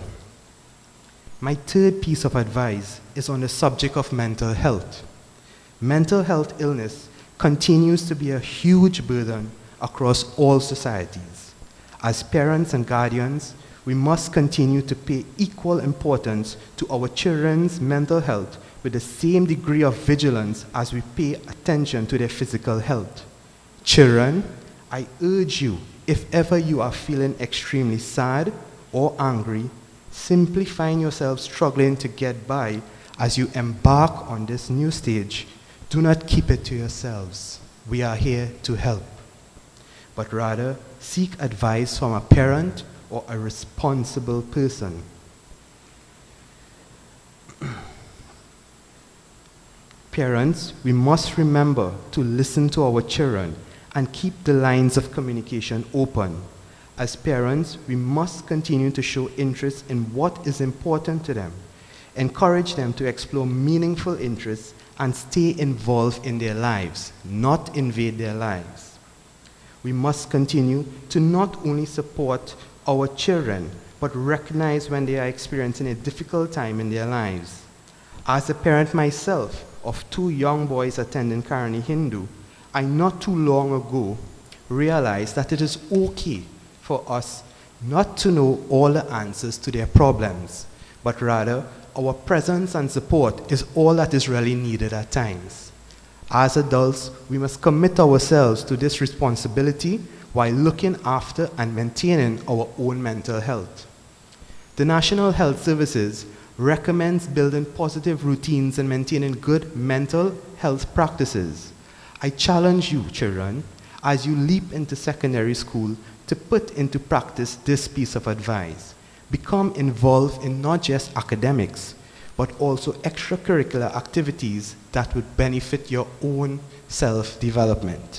My third piece of advice is on the subject of mental health. Mental health illness continues to be a huge burden across all societies. As parents and guardians, we must continue to pay equal importance to our children's mental health with the same degree of vigilance as we pay attention to their physical health. Children, I urge you, if ever you are feeling extremely sad or angry, simply find yourself struggling to get by as you embark on this new stage, do not keep it to yourselves. We are here to help. But rather, seek advice from a parent or a responsible person. Parents, we must remember to listen to our children and keep the lines of communication open. As parents, we must continue to show interest in what is important to them, encourage them to explore meaningful interests, and stay involved in their lives, not invade their lives. We must continue to not only support our children, but recognize when they are experiencing a difficult time in their lives. As a parent myself of 2 young boys attending Caroni Hindu, I not too long ago realized that it is okay for us not to know all the answers to their problems, but rather our presence and support is all that is really needed at times. As adults, we must commit ourselves to this responsibility while looking after and maintaining our own mental health. The National Health Services recommends building positive routines and maintaining good mental health practices. I challenge you, children, as you leap into secondary school, to put into practice this piece of advice. Become involved in not just academics, but also extracurricular activities that would benefit your own self-development.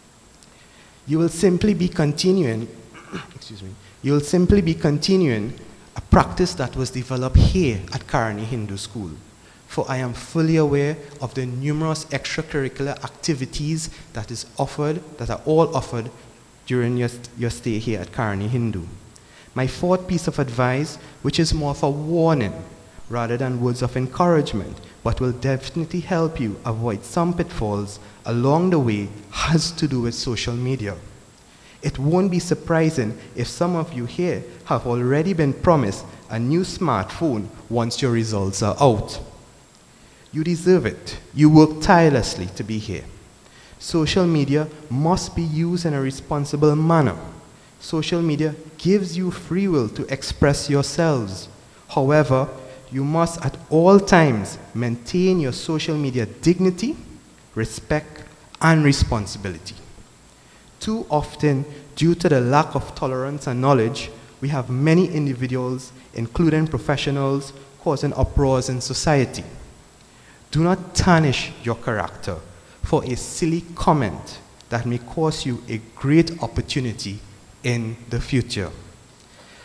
You will simply be continuing, you will simply be continuing a practice that was developed here at Caroni Hindu School. For I am fully aware of the numerous extracurricular activities that are all offered during your stay here at Caroni Hindu. My fourth piece of advice, which is more of a warning rather than words of encouragement, but will definitely help you avoid some pitfalls along the way, has to do with social media. It won't be surprising if some of you here have already been promised a new smartphone once your results are out. You deserve it. You work tirelessly to be here. Social media must be used in a responsible manner. Social media gives you free will to express yourselves. However, you must at all times maintain your social media dignity, respect, and responsibility. Too often, due to the lack of tolerance and knowledge, we have many individuals, including professionals, causing uproars in society. Do not tarnish your character for a silly comment that may cost you a great opportunity in the future.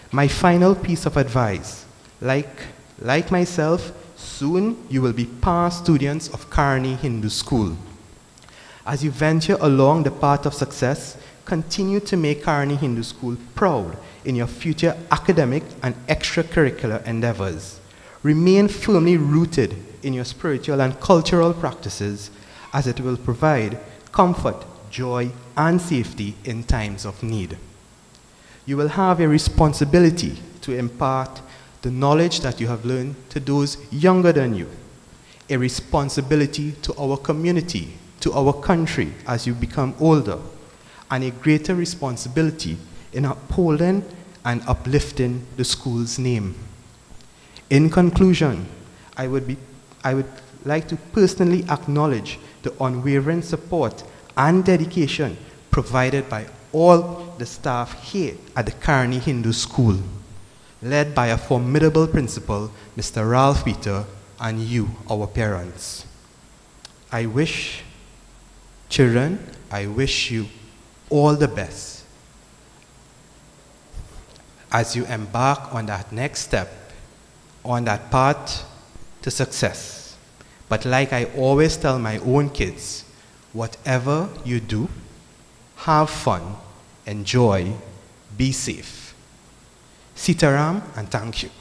My final piece of advice, like myself, soon you will be past students of Caroni Hindu School. As you venture along the path of success, continue to make Caroni Hindu School proud in your future academic and extracurricular endeavors. Remain firmly rooted in your spiritual and cultural practices, as it will provide comfort, joy, and safety in times of need. You will have a responsibility to impart the knowledge that you have learned to those younger than you, a responsibility to our community, to our country as you become older, and a greater responsibility in upholding and uplifting the school's name. In conclusion, I would like to personally acknowledge the unwavering support and dedication provided by all the staff here at the Caroni Hindu School, led by a formidable principal, Mr. Ralph Peter, and you, our parents. Children, I wish you all the best as you embark on that next step, on that path to success. But like I always tell my own kids, whatever you do, have fun, enjoy, be safe. Sitaram, and thank you.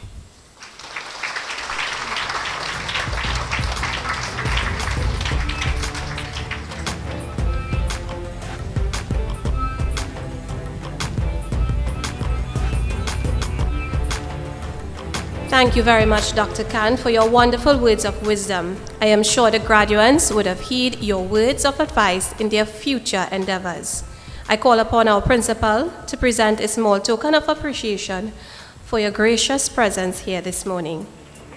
Thank you very much, Dr. Khan, for your wonderful words of wisdom. I am sure the graduates would have heeded your words of advice in their future endeavors. I call upon our principal to present a small token of appreciation for your gracious presence here this morning.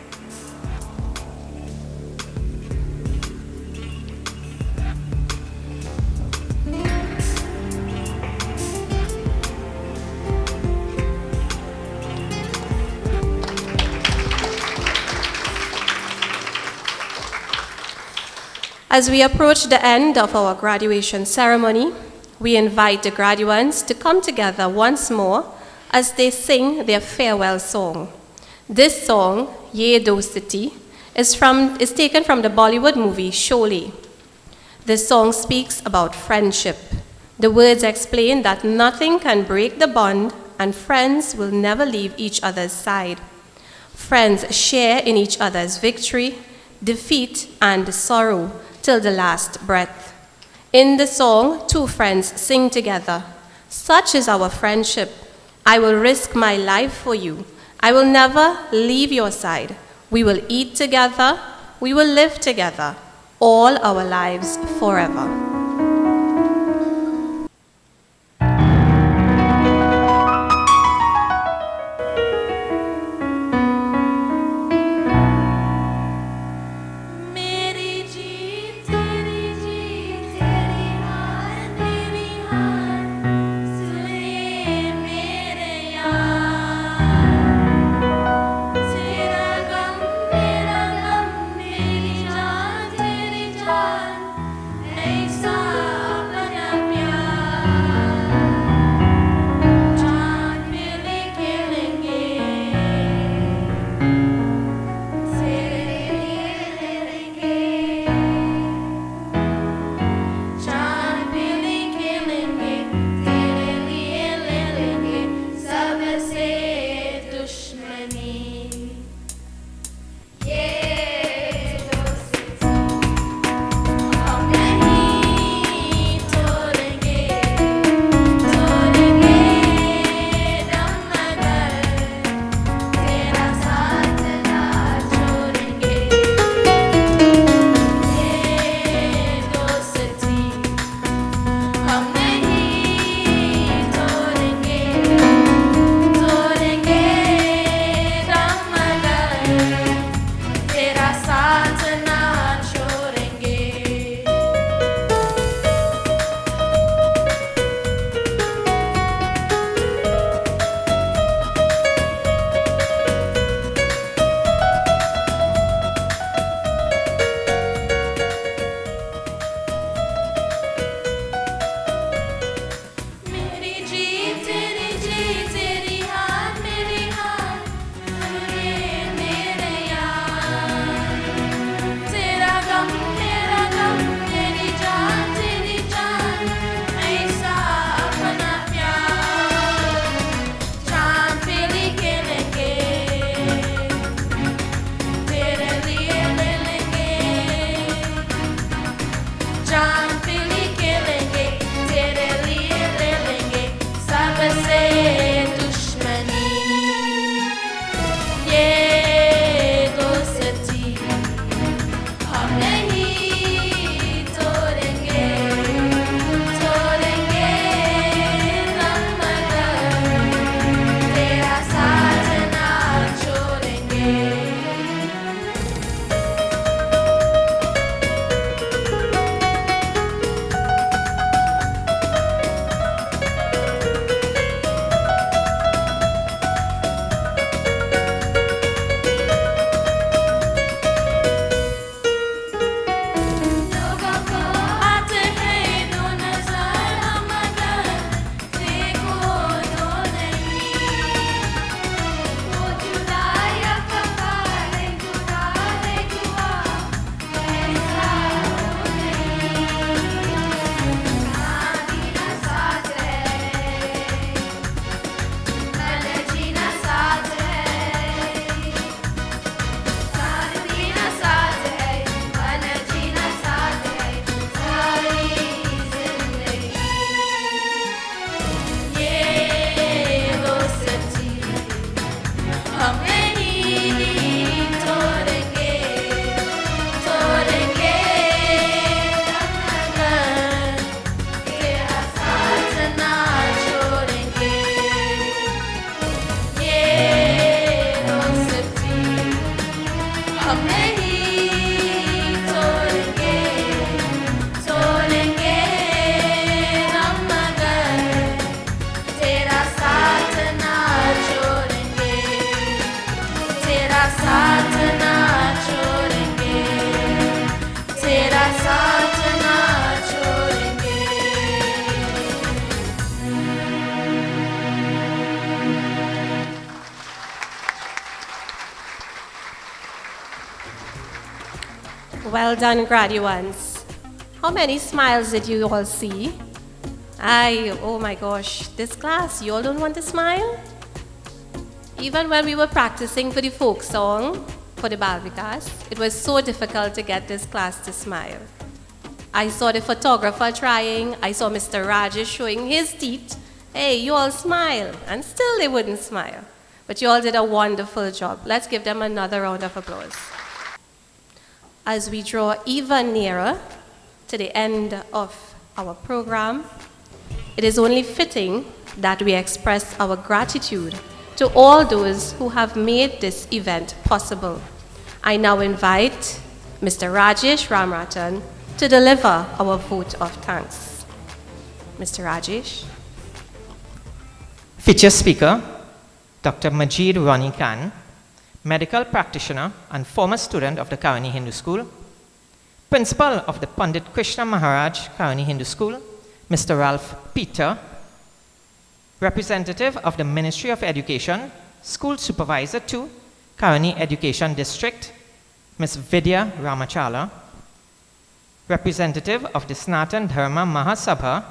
As we approach the end of our graduation ceremony, we invite the graduates to come together once more as they sing their farewell song. This song, Ye Dostati, is taken from the Bollywood movie Sholay. This song speaks about friendship. The words explain that nothing can break the bond and friends will never leave each other's side. Friends share in each other's victory, defeat, and sorrow till the last breath. In the song, two friends sing together. Such is our friendship. I will risk my life for you. I will never leave your side. We will eat together. We will live together all our lives forever. Well done, graduates. How many smiles did you all see? Oh my gosh, this class, you all don't want to smile? Even when we were practicing for the folk song, for the Balvikas, it was so difficult to get this class to smile. I saw the photographer trying, I saw Mr. Rajesh showing his teeth. Hey, you all smile, and still they wouldn't smile. But you all did a wonderful job. Let's give them another round of applause. As we draw even nearer to the end of our program, it is only fitting that we express our gratitude to all those who have made this event possible. I now invite Mr. Rajesh Ramratan to deliver our vote of thanks. Mr. Rajesh. Feature speaker, Dr. Majid Rani Khan, medical practitioner and former student of the Caroni Hindu School, principal of the Pandit Krishna Maharaj Caroni Hindu School, Mr. Ralph Peter, representative of the Ministry of Education, School Supervisor 2, Caroni Education District, Ms. Vidya Ramachala, representative of the Sanatan Dharma Mahasabha,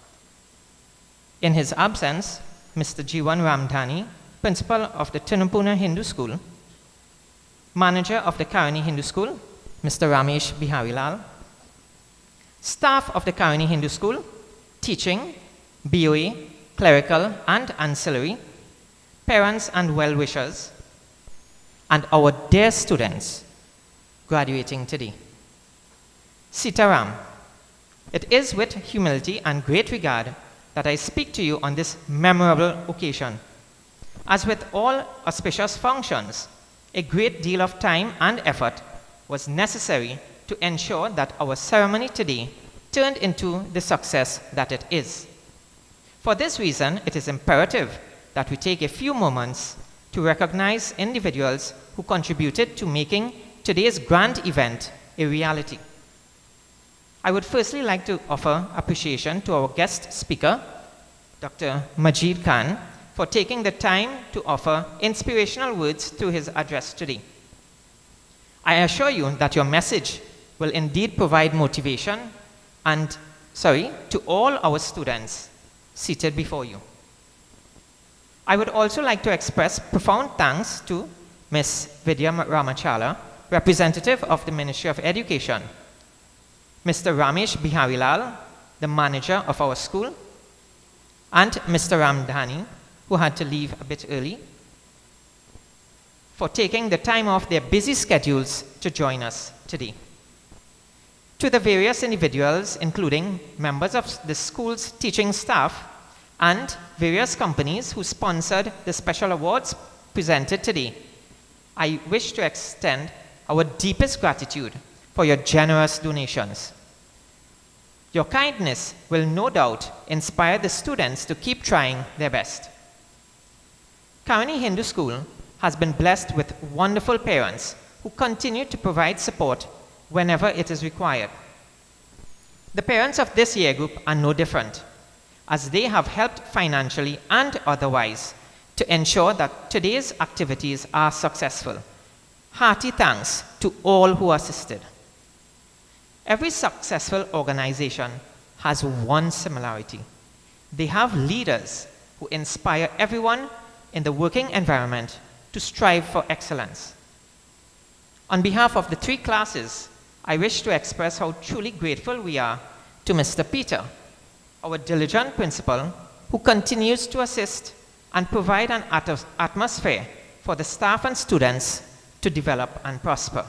in his absence, Mr. Jiwan Ramdhani, principal of the Tinapuna Hindu School, manager of the Caroni Hindu School, Mr. Ramesh Biharilal, staff of the Caroni Hindu School, teaching, BOE, clerical and ancillary, parents and well-wishers, and our dear students graduating today. Sitaram, it is with humility and great regard that I speak to you on this memorable occasion. As with all auspicious functions, a great deal of time and effort was necessary to ensure that our ceremony today turned into the success that it is. For this reason, it is imperative that we take a few moments to recognize individuals who contributed to making today's grand event a reality. I would firstly like to offer appreciation to our guest speaker, Dr. Majid Khan, for taking the time to offer inspirational words through his address today. I assure you that your message will indeed provide motivation to all our students seated before you. I would also like to express profound thanks to Ms. Vidya Ramachala, representative of the Ministry of Education, Mr. Ramesh Biharilal, the manager of our school, and Mr. Ramdhani, who had to leave a bit early, for taking the time off their busy schedules to join us today. To the various individuals, including members of the school's teaching staff and various companies who sponsored the special awards presented today, I wish to extend our deepest gratitude for your generous donations. Your kindness will no doubt inspire the students to keep trying their best. Caroni Hindu School has been blessed with wonderful parents who continue to provide support whenever it is required. The parents of this year group are no different, as they have helped financially and otherwise to ensure that today's activities are successful. Hearty thanks to all who assisted. Every successful organization has one similarity. They have leaders who inspire everyone in the working environment to strive for excellence. On behalf of the three classes, I wish to express how truly grateful we are to Mr. Peter, our diligent principal, who continues to assist and provide an atmosphere for the staff and students to develop and prosper.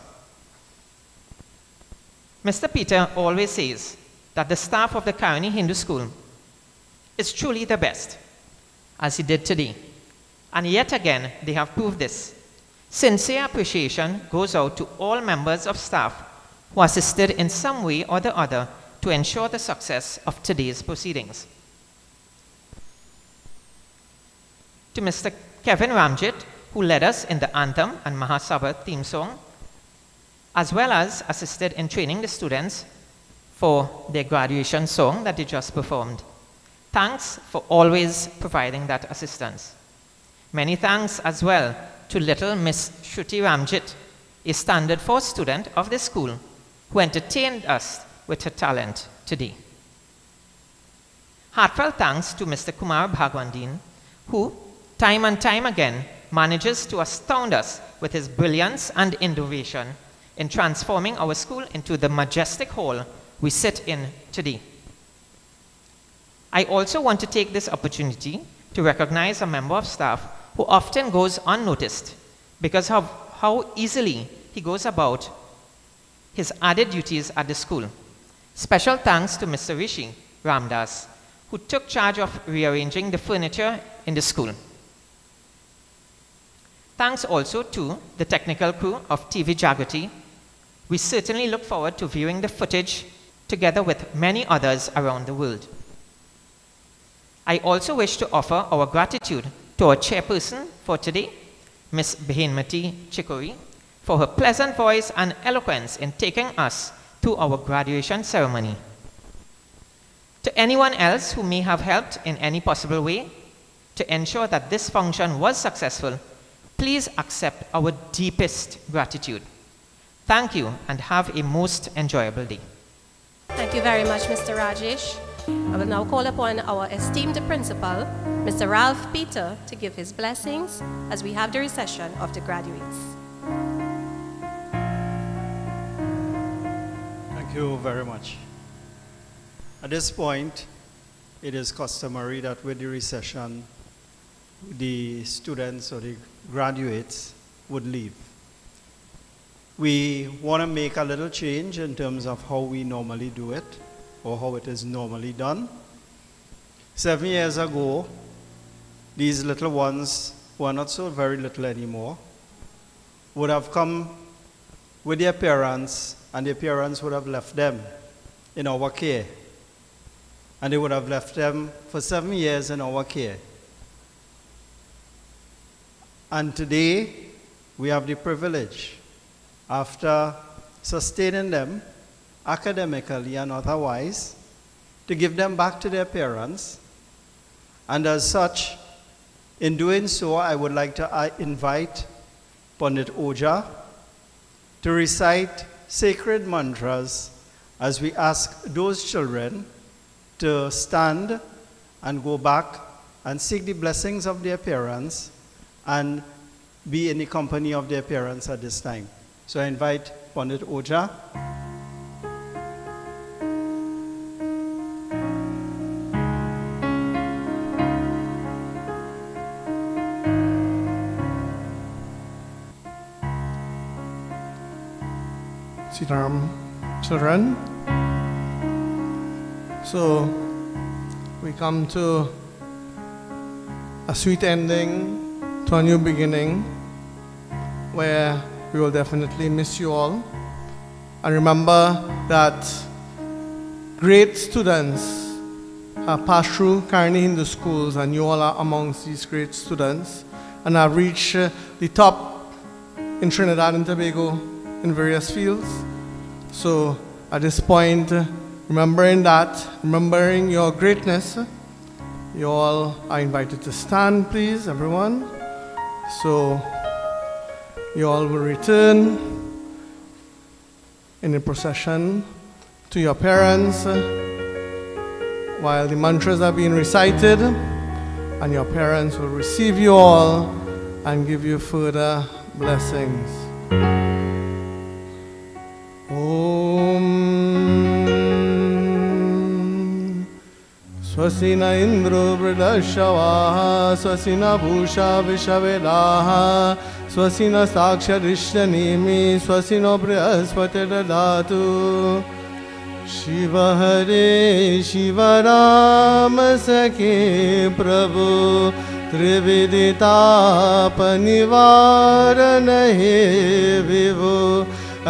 Mr. Peter always says that the staff of the Caroni Hindu School is truly the best, as he did today. And yet again, they have proved this. Sincere appreciation goes out to all members of staff who assisted in some way or the other to ensure the success of today's proceedings. To Mr. Kevin Ramjit, who led us in the anthem and Mahasabha theme song, as well as assisted in training the students for their graduation song that they just performed. Thanks for always providing that assistance. Many thanks as well to little Miss Shruti Ramjit, a standard 4 student of the school, who entertained us with her talent today. Heartfelt thanks to Mr. Kumar Bhagwandin, who, time and time again, manages to astound us with his brilliance and innovation in transforming our school into the majestic hall we sit in today. I also want to take this opportunity to recognize a member of staff who often goes unnoticed because of how easily he goes about his added duties at the school. Special thanks to Mr. Rishi Ramdas, who took charge of rearranging the furniture in the school. Thanks also to the technical crew of TV Jagrati. We certainly look forward to viewing the footage together with many others around the world. I also wish to offer our gratitude to our chairperson for today, Ms. Behinmati Chikori, for her pleasant voice and eloquence in taking us to our graduation ceremony. To anyone else who may have helped in any possible way to ensure that this function was successful, please accept our deepest gratitude. Thank you and have a most enjoyable day. Thank you very much, Mr. Rajesh. I will now call upon our esteemed principal, Mr. Ralph Peter, to give his blessings as we have the recession of the graduates. Thank you very much. At this point, it is customary that with the recession, the students or the graduates would leave. We want to make a little change in terms of how we normally do it, or how it is normally done. 7 years ago, these little ones, who are not so very little anymore, would have come with their parents, and their parents would have left them in our care. And they would have left them for 7 years in our care. And today, we have the privilege, after sustaining them academically and otherwise, to give them back to their parents. And as such, in doing so, I would like to invite Pandit Oja to recite sacred mantras as we ask those children to stand and go back and seek the blessings of their parents and be in the company of their parents at this time. So I invite Pandit Oja. Sitaram, children. So we come to a sweet ending to a new beginning where we will definitely miss you all. And remember that great students have passed through Caroni Hindu schools, and you all are amongst these great students and have reached the top in Trinidad and Tobago in various fields. So at this point, remembering that, remembering your greatness, you all are invited to stand, please, everyone. So you all will return in a procession to your parents while the mantras are being recited, and your parents will receive you all and give you further blessings. Swasina Indro Vridashavaha, Swasina Bhusha Vishavedaha, Swasina Saksha Rishnanimi, Swasino Brihaspati Dadatu. Shiva Hare Shiva Rama Sakhi Prabhu, Trividita Panivarana He Vivu,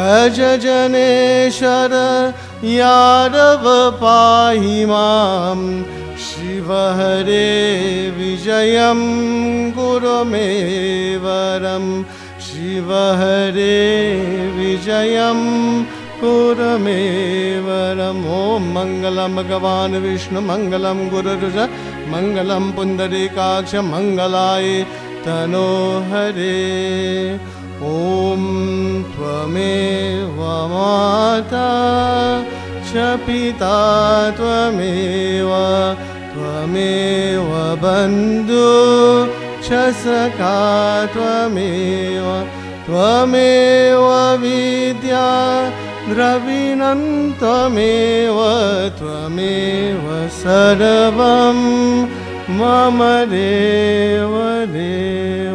Ajajaneshara Yadav Pahimam. Shiva Hare Vijayam Guru Me Varam, Shiva Hare Vijayam Guru Me Varam. Om Mangalam Bhagavan Vishnu Mangalam Guru Ruja Mangalam Pundarikaksha Mangalai तनो हरे ॐ त्वमेव माता च पिता त्वमेव त्वमेव बन्धु च सखा त्वमेव त्वमेव विद्या द्रविणं त्वमेव त्वमेव सर्वं मम देव देव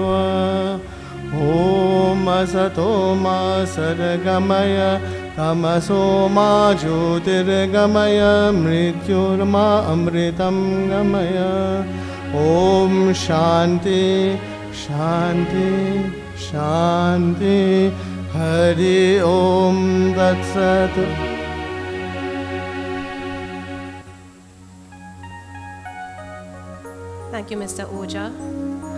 ॐ असतो मा सद्गमय तमसो मा ज्योतिर्गमय मृत्युर्मा अमृतं गमय ॐ शान्ति शान्ति शान्ति हरि ॐ तत्सत् Thank you, Mr. Oja.